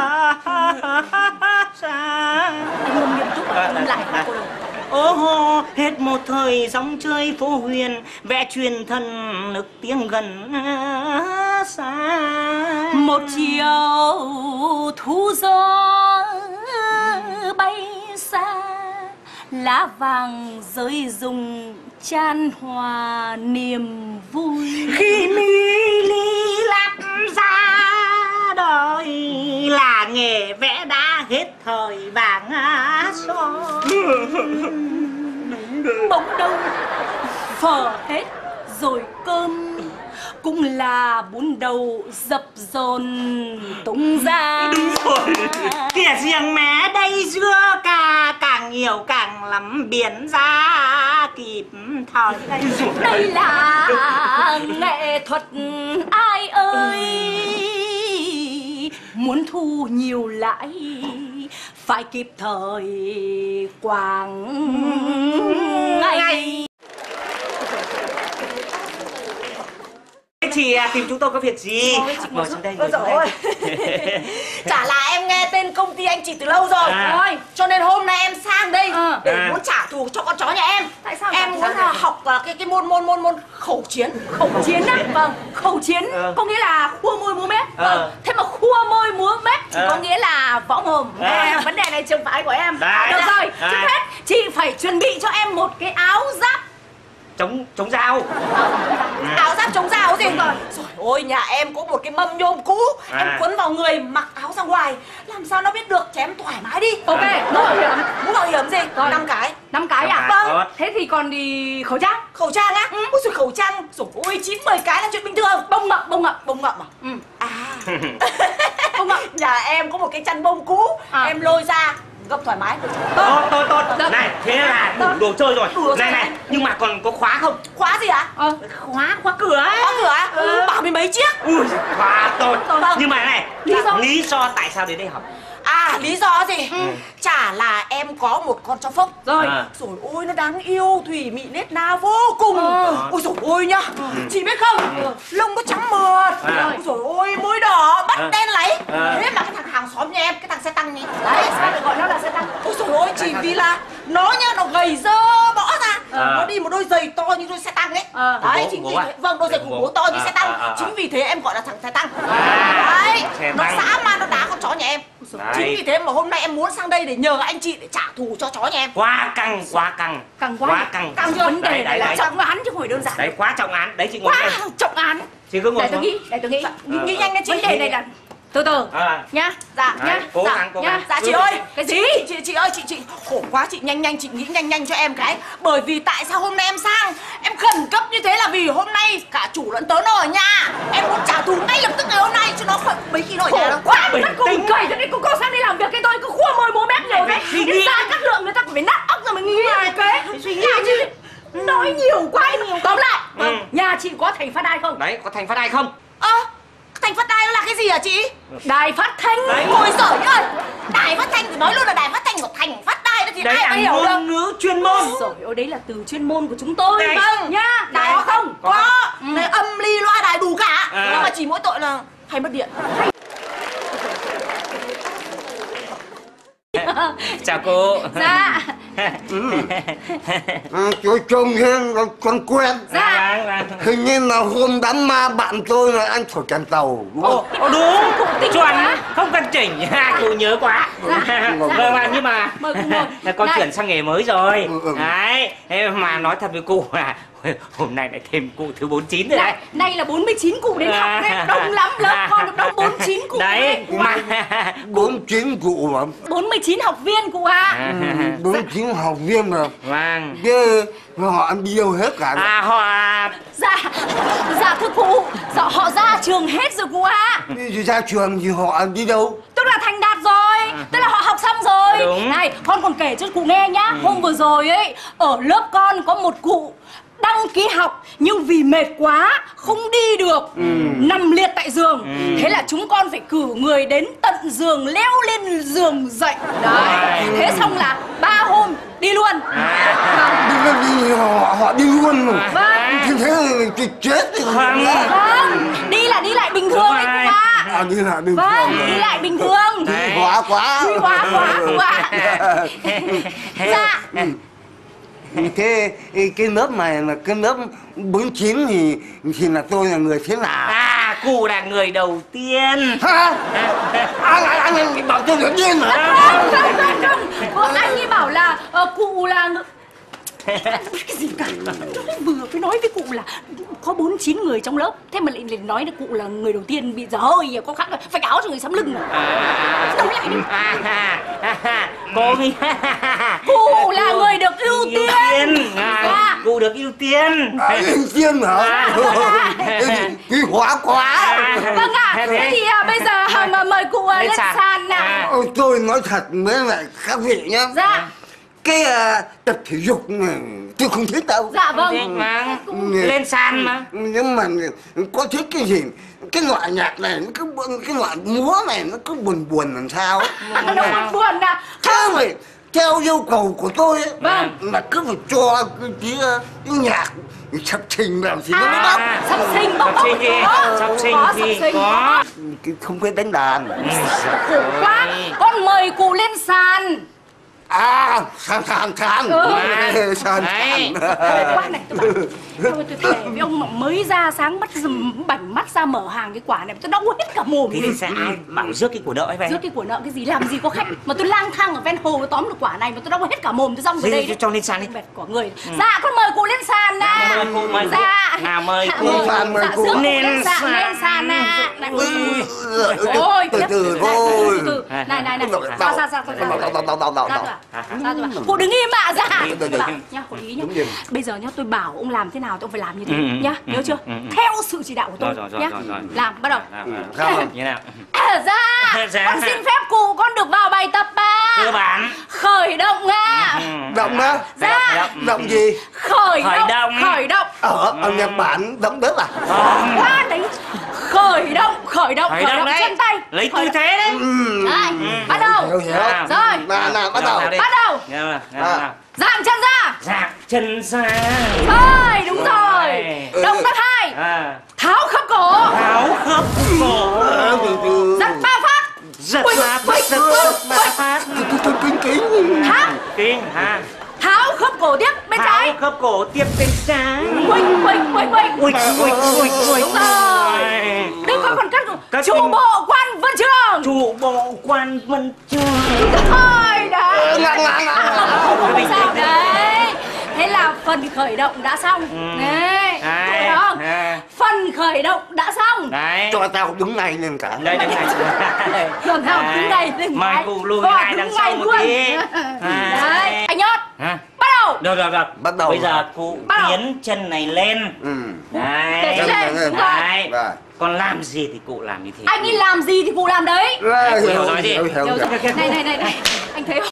Speaker 9: xa.
Speaker 8: Anh ngâm nghiêm túc và ngâm lại hai câu đầu.
Speaker 9: Ô hô, hết một thời dòng chơi phố huyền, vẽ truyền thần nước tiếng gần xa.
Speaker 8: Một chiều thu gió bay xa, lá vàng rơi rụng chan hòa niềm vui.
Speaker 9: Khi mi ly lắp ra đời là nghề vẽ đã hết thời vàng son.
Speaker 8: Bỗng đâu phở hết rồi cơm, cũng là bún đầu dập dồn tung ra.
Speaker 9: Đúng rồi, kìa riêng mé đây dưa cà càng nhiều càng lắm biển ra kịp thời.
Speaker 8: Đây là nghệ thuật ai ơi, muốn thu nhiều lãi phải kịp thời quảng ngày.
Speaker 9: Chị tìm chúng tôi có việc gì?
Speaker 8: Ôi, chị
Speaker 9: Ngồi
Speaker 8: ngồi
Speaker 9: xuống đây.
Speaker 5: Ôi
Speaker 9: ngồi xuống
Speaker 5: dồi ôi.
Speaker 9: đây.
Speaker 5: Chả là em nghe tên công ty anh chị từ lâu rồi.
Speaker 9: À.
Speaker 5: Thôi, cho nên hôm nay em sang đây
Speaker 8: À.
Speaker 5: để
Speaker 9: À.
Speaker 5: muốn trả thù cho con chó nhà em.
Speaker 8: Tại sao
Speaker 5: Em
Speaker 8: trả
Speaker 5: muốn
Speaker 8: thù?
Speaker 5: là học uh, cái cái môn môn môn môn khẩu chiến.
Speaker 8: Khẩu chiến á? Vâng, khẩu chiến
Speaker 9: Ờ.
Speaker 8: có nghĩa là khua môi múa mép.
Speaker 9: Ờ.
Speaker 8: Vâng. Thế mà khua môi múa mép thì
Speaker 9: Ờ.
Speaker 8: có nghĩa là võ mồm.
Speaker 9: Ờ.
Speaker 8: À, vấn đề này trường phái của em.
Speaker 9: Đấy.
Speaker 8: Được rồi,
Speaker 9: Đấy.
Speaker 8: trước hết chị phải chuẩn bị cho em một cái áo giáp.
Speaker 9: Chống chống dao.
Speaker 5: Áo giáp chống dao gì rồi. Rồi ôi, nhà em có một cái mâm nhôm cũ,
Speaker 9: À.
Speaker 5: em quấn vào người mặc áo ra ngoài, làm sao nó biết được, chém thoải mái đi.
Speaker 8: Ok, mũ bảo hiểm.
Speaker 5: Mũ bảo hiểm gì?
Speaker 8: Rồi.
Speaker 5: Năm cái.
Speaker 8: Năm cái
Speaker 9: Năm
Speaker 8: à?
Speaker 9: cái,
Speaker 8: Vâng.
Speaker 9: tốt.
Speaker 8: Thế thì còn đi khẩu trang.
Speaker 5: Khẩu trang á? Ôi rồi khẩu trang, rồi ôi chín mười cái là chuyện bình thường.
Speaker 8: Bông ngậm, bông ngậm.
Speaker 5: Bông ngậm à?
Speaker 8: Ừ.
Speaker 5: À.
Speaker 8: Bông ngậm.
Speaker 5: Nhà em có một cái chăn bông cũ,
Speaker 8: À.
Speaker 5: em lôi ra gấp thoải mái.
Speaker 9: Tốt, tốt, tốt.
Speaker 8: Được.
Speaker 9: Này, thế là đủ đồ chơi rồi.
Speaker 5: Đủ đồ
Speaker 9: Này
Speaker 5: chơi
Speaker 9: này,
Speaker 5: rồi.
Speaker 9: nhưng mà còn có khóa không?
Speaker 5: Khóa gì ạ?
Speaker 8: Ờ.
Speaker 9: Khóa, khóa cửa ấy.
Speaker 5: Khóa cửa á? Bảo mình mấy chiếc.
Speaker 9: Ui, khóa tốt.
Speaker 5: Vâng.
Speaker 9: Nhưng mà này,
Speaker 8: Lý do?
Speaker 9: lý do tại sao đến đây học?
Speaker 5: À, lý do gì? Chả là em có một con chó phốc.
Speaker 8: Rồi.
Speaker 9: À.
Speaker 5: Rồi ôi nó đáng yêu, thủy mị nết na vô cùng.
Speaker 8: Ờ.
Speaker 5: Ôi rồi ôi nhá, chị biết không, lông nó trắng mượt.
Speaker 9: À.
Speaker 5: Ôi rồi ôi môi đỏ, mắt
Speaker 9: À.
Speaker 5: đen lấy.
Speaker 9: À.
Speaker 5: Thế mà cái thằng hàng xóm nhà em, cái thằng xe tăng nhỉ.
Speaker 8: Đấy, sao lại gọi nó là xe tăng?
Speaker 5: Ôi dồi ôi, chỉ vì là nó nhá, nó gầy dơ bõ ra.
Speaker 9: À.
Speaker 5: Nó đi một đôi giày to như đôi xe tăng ấy.
Speaker 8: À.
Speaker 5: Đấy,
Speaker 9: Của
Speaker 5: chính
Speaker 9: bố
Speaker 5: vì
Speaker 9: à?
Speaker 5: thế. Vâng, đôi giày
Speaker 9: Của
Speaker 5: của
Speaker 9: bố.
Speaker 5: bố to như
Speaker 9: À,
Speaker 5: xe tăng.
Speaker 9: à, à, à.
Speaker 5: Chính vì thế em gọi là thằng xe tăng.
Speaker 9: À,
Speaker 5: Đấy,
Speaker 9: xe
Speaker 5: nó
Speaker 9: tăng.
Speaker 5: dã man nó đá con chó nhà em.
Speaker 9: Đấy.
Speaker 5: Chính vì thế mà hôm nay em muốn sang đây để nhờ anh chị để trả thù cho chó nhà em.
Speaker 9: Quá căng, quá căng.
Speaker 8: Căng quá.
Speaker 9: Quá căng.
Speaker 8: Căng chưa? Vấn đề
Speaker 9: Đấy,
Speaker 8: này
Speaker 9: đấy,
Speaker 8: là
Speaker 9: đấy.
Speaker 8: trọng án chứ không phải đơn giản.
Speaker 9: Đấy, quá trọng án. Đấy, chị ngồi
Speaker 8: Quá
Speaker 9: đây.
Speaker 8: trọng án.
Speaker 9: Chị cứ ngồi
Speaker 8: Để tôi
Speaker 9: xuống.
Speaker 8: nghĩ, để tôi nghĩ.
Speaker 5: Nghĩ, nghĩ nhanh lên chị.
Speaker 8: Vấn đề này là từ từ.
Speaker 9: À.
Speaker 8: Nhá.
Speaker 5: Dạ,
Speaker 9: Đấy,
Speaker 5: nhá.
Speaker 9: cố
Speaker 5: dạ,
Speaker 9: gắng, cố
Speaker 5: nhá.
Speaker 9: gắng.
Speaker 5: Dạ chị
Speaker 9: Ừ.
Speaker 5: ơi.
Speaker 8: Cái gì?
Speaker 5: Chị, chị, chị ơi, chị, chị khổ quá, chị nhanh nhanh, chị nghĩ nhanh nhanh cho em cái. Bởi vì tại sao hôm nay em sang, em khẩn cấp như thế là vì hôm nay cả chủ lẫn tớ nó ở nhà. Em muốn trả thù ngay lập tức ngày hôm nay chứ nó không mấy khi nó ở nhà đâu.
Speaker 8: Quá
Speaker 9: Bình
Speaker 8: mất cùng
Speaker 9: tĩnh.
Speaker 8: cười cho nên cô cô sang đi làm việc cái tôi cứ khua môi múa mép nhiều thế.
Speaker 9: suy
Speaker 8: Cái
Speaker 9: nghĩ.
Speaker 8: ra các lượng người ta phải nát óc rồi mình nghĩ là cái suy nghĩ chứ. Nói nhiều quá nhiều. Tóm lại,
Speaker 9: Ừ.
Speaker 8: nhà chị có thành phát đai không?
Speaker 9: Đấy, có thành phát đai không?
Speaker 5: Ơ, thành phát đai nó là cái gì hả chị?
Speaker 8: Đài phát thanh.
Speaker 9: Đấy.
Speaker 5: Ôi giời ơi, đài phát thanh thì nói luôn là đài phát thanh của thành phát đai đó thì
Speaker 9: Đấy
Speaker 5: ai
Speaker 9: là
Speaker 5: mà hiểu được.
Speaker 9: ngôn ngữ chuyên môn.
Speaker 8: Rồi, ôi đấy là từ chuyên môn của chúng tôi.
Speaker 9: Đấy.
Speaker 8: Vâng, nhá. Đài có không?
Speaker 5: Có,
Speaker 8: Ừ.
Speaker 5: Đấy, âm ly loa đài đủ cả.
Speaker 9: À.
Speaker 5: Nhưng mà chỉ mỗi tội là hay mất điện.
Speaker 9: Chào cô.
Speaker 8: Dạ.
Speaker 10: À, tôi trông như là con quen.
Speaker 8: Dạ.
Speaker 9: Vâng, vâng.
Speaker 10: Hình như là hôm đám ma bạn tôi là anh thổi kèn tàu đúng
Speaker 9: Ồ,
Speaker 10: không?
Speaker 9: ồ, đúng,
Speaker 8: Tinh
Speaker 9: chuẩn,
Speaker 8: quá.
Speaker 9: không cần chỉnh, cô nhớ quá.
Speaker 8: Dạ,
Speaker 9: Vâng, vâng, nhưng mà
Speaker 8: Mời cô ngồi.
Speaker 9: là con
Speaker 8: Này.
Speaker 9: chuyển sang nghề mới rồi.
Speaker 10: Ừ, ừ.
Speaker 9: Đấy, thế mà nói thật với cô là hôm nay lại thêm cụ thứ bốn mươi chín rồi đấy.
Speaker 8: Nay là bốn mươi chín cụ đến học đấy, đông lắm, lớp con được đông bốn mươi chín cụ
Speaker 9: đấy. Mà
Speaker 10: bốn mươi chín cụ mà.
Speaker 8: bốn mươi chín học viên cụ ạ.
Speaker 10: bốn mươi chín học viên mà.
Speaker 9: Vâng.
Speaker 10: Chứ họ ăn đi đâu hết cả.
Speaker 9: À họ...
Speaker 8: Dạ, dạ thưa cụ, dạ họ ra trường hết rồi cụ ạ.
Speaker 10: Đi ra trường thì họ đi đâu?
Speaker 8: Tức là thành đạt rồi, tức là họ học xong rồi.
Speaker 9: Đúng.
Speaker 8: Này, con còn kể cho cụ nghe nhá. Ừ. Hôm vừa rồi ấy, ở lớp con có một cụ đăng ký học nhưng vì mệt quá không đi được, ừ. nằm liệt tại giường. Ừ. Thế là chúng con phải cử người đến tận giường, leo lên giường dậy. Đấy. Ừ. Thế xong là ba hôm đi luôn.
Speaker 10: À. Đi, đi, đi, họ, họ đi luôn rồi.
Speaker 8: Vâng.
Speaker 10: Thế thế thì chết thì
Speaker 8: vâng. Vâng. Đi là đi lại bình thường đấy cụ ạ.
Speaker 10: À, đi lại bình
Speaker 8: vâng,
Speaker 10: thường.
Speaker 8: Vâng, đi lại bình thường.
Speaker 10: Đi quá quá.
Speaker 8: Đi quá quá cụ ạ. Dạ.
Speaker 10: Thế cái lớp này là cái lớp bốn mươi chín thì thì là tôi là người thế nào?
Speaker 9: À, cụ là người đầu tiên.
Speaker 10: Hả? Anh anh anh bảo tôi là điên hả?
Speaker 8: Không không không không. Anh ấy bảo là uh, cụ là cái gì cả. Vừa mới nói với cụ là có bốn mươi chín người trong lớp, thế mà lại, lại nói là cụ là người đầu tiên bị dở hơi, có khác phải áo cho người sắm lưng. Nói lại đi.
Speaker 9: Cô
Speaker 8: cụ là người được ưu tiên.
Speaker 9: À, cụ được ưu tiên.
Speaker 10: À, ưu tiên hả? Quý hóa quá.
Speaker 8: Vâng ạ. À, thế thì à, bây giờ mà mời cụ lên sàn nào.
Speaker 10: Tôi nói thật với lại các vị nhá.
Speaker 8: Dạ.
Speaker 10: Cái uh, tập thể dục này tôi không thích đâu.
Speaker 8: Dạ vâng.
Speaker 10: Vâng.
Speaker 9: Lên sàn mà.
Speaker 10: Nhưng mà có thích cái gì? Cái loại nhạc này nó cứ cái loại múa này nó cứ buồn buồn làm sao ấy.
Speaker 8: À, nó buồn buồn à?
Speaker 10: Thế rồi theo yêu cầu của tôi ấy,
Speaker 8: vâng.
Speaker 10: là cứ phải cho cái, cái, cái nhạc sập sình làm gì nó mới bóc.
Speaker 8: Sập sình bóc bóc có.
Speaker 9: Sập sình thì có.
Speaker 10: Không biết đánh đàn.
Speaker 8: Khổ quá. Con mời cụ lên sàn.
Speaker 10: À, sàn sàn sàn.
Speaker 8: Ừ.
Speaker 10: Sàn
Speaker 8: sàn. Quá này, tôi bảo tôi, tôi thề với ông mà mới ra sáng bắt dùm bảnh mắt ra mở hàng cái quả này tôi đau hết cả mồm.
Speaker 9: Thế thì sẽ ai bảo rước cái của nợ ấy về?
Speaker 8: Rước cái của nợ cái gì, làm gì có khách mà tôi lang thang ở ven hồ tôi tóm được quả này mà tôi đau hết cả mồm tôi rong về đây đấy.
Speaker 9: Cho lên sàn đi.
Speaker 8: Mệt của người. Ừ. Dạ con mời cụ lên sàn nè.
Speaker 9: Mời cụ, mời cụ.
Speaker 8: Dạ.
Speaker 9: Nào mời cụ.
Speaker 10: Mời cụ.
Speaker 8: Lên sàn, lên sàn nè.
Speaker 10: Ôi, từ từ thôi.
Speaker 8: Này này này. Ra ra ra ra. Ra ra. Cụ đứng im ạ. Dạ. Nhá, cụ ý nhá. Bây giờ nhá tôi bảo ông làm thế nào tôi phải làm như thế nhá. Nhớ chưa? Theo sự chỉ đạo của tôi nhá. Làm bắt đầu.
Speaker 9: Như nào?
Speaker 8: Dạ. Con xin phép cụ con được vào bài tập ba.
Speaker 9: Cơ bản.
Speaker 8: Khởi động ạ.
Speaker 10: Động á?
Speaker 8: Dạ.
Speaker 10: Động gì?
Speaker 8: Khởi động. Khởi động.
Speaker 10: Ở ở Nhật Bản động đất à?
Speaker 8: Quá đấy. Khởi động, khởi động, khởi động chân tay.
Speaker 9: Lấy tư thế đấy.
Speaker 8: Đấy, bắt đầu.
Speaker 10: Hiểu hiểu.
Speaker 8: Rồi.
Speaker 10: Nào nào bắt đầu.
Speaker 8: Bắt đầu. Dạng chân ra.
Speaker 9: Dạng chân ra.
Speaker 8: Rồi, đúng rồi. Động tác hai. Tháo khớp cổ.
Speaker 9: Tháo khớp cổ.
Speaker 8: Giật ba phát.
Speaker 9: Giật ba phát. Giật ba phát.
Speaker 10: Kinh kính.
Speaker 8: Tháo.
Speaker 9: Kinh ha.
Speaker 8: Tháo khớp cổ tiếp bên trái.
Speaker 9: Tháo khớp cổ tiếp bên trái.
Speaker 8: Quỳnh, quỳnh, quỳnh, quỳnh.
Speaker 9: Ui, ui, ui, ui.
Speaker 8: Đúng rồi. Đừng có còn cắt rồi. Chủ bộ quan vân trường.
Speaker 9: Chủ bộ quan vân trường.
Speaker 8: Thôi đấy. Không sao đấy. Thế là phần khởi động đã xong. Đấy. Đấy. Không? Phần khởi động đã xong.
Speaker 9: Đấy.
Speaker 10: Cho tao đứng ngay lên cả.
Speaker 9: Đây, đứng ngay.
Speaker 8: Rồi tao đứng ngay lên.
Speaker 9: Mai cụ lùi ngay đằng sau một tí.
Speaker 8: Đấy. Anh Nhót. Bắt đầu.
Speaker 9: Được, được, được.
Speaker 10: Bắt đầu.
Speaker 9: Bây giờ cụ tiến chân này lên. Đấy.
Speaker 8: Chân lên.
Speaker 9: Đấy. Còn làm gì thì cụ làm như thế.
Speaker 8: Anh ấy làm gì thì cụ làm đấy.
Speaker 10: Hiểu rồi gì.
Speaker 8: Này này này này. Anh thấy không?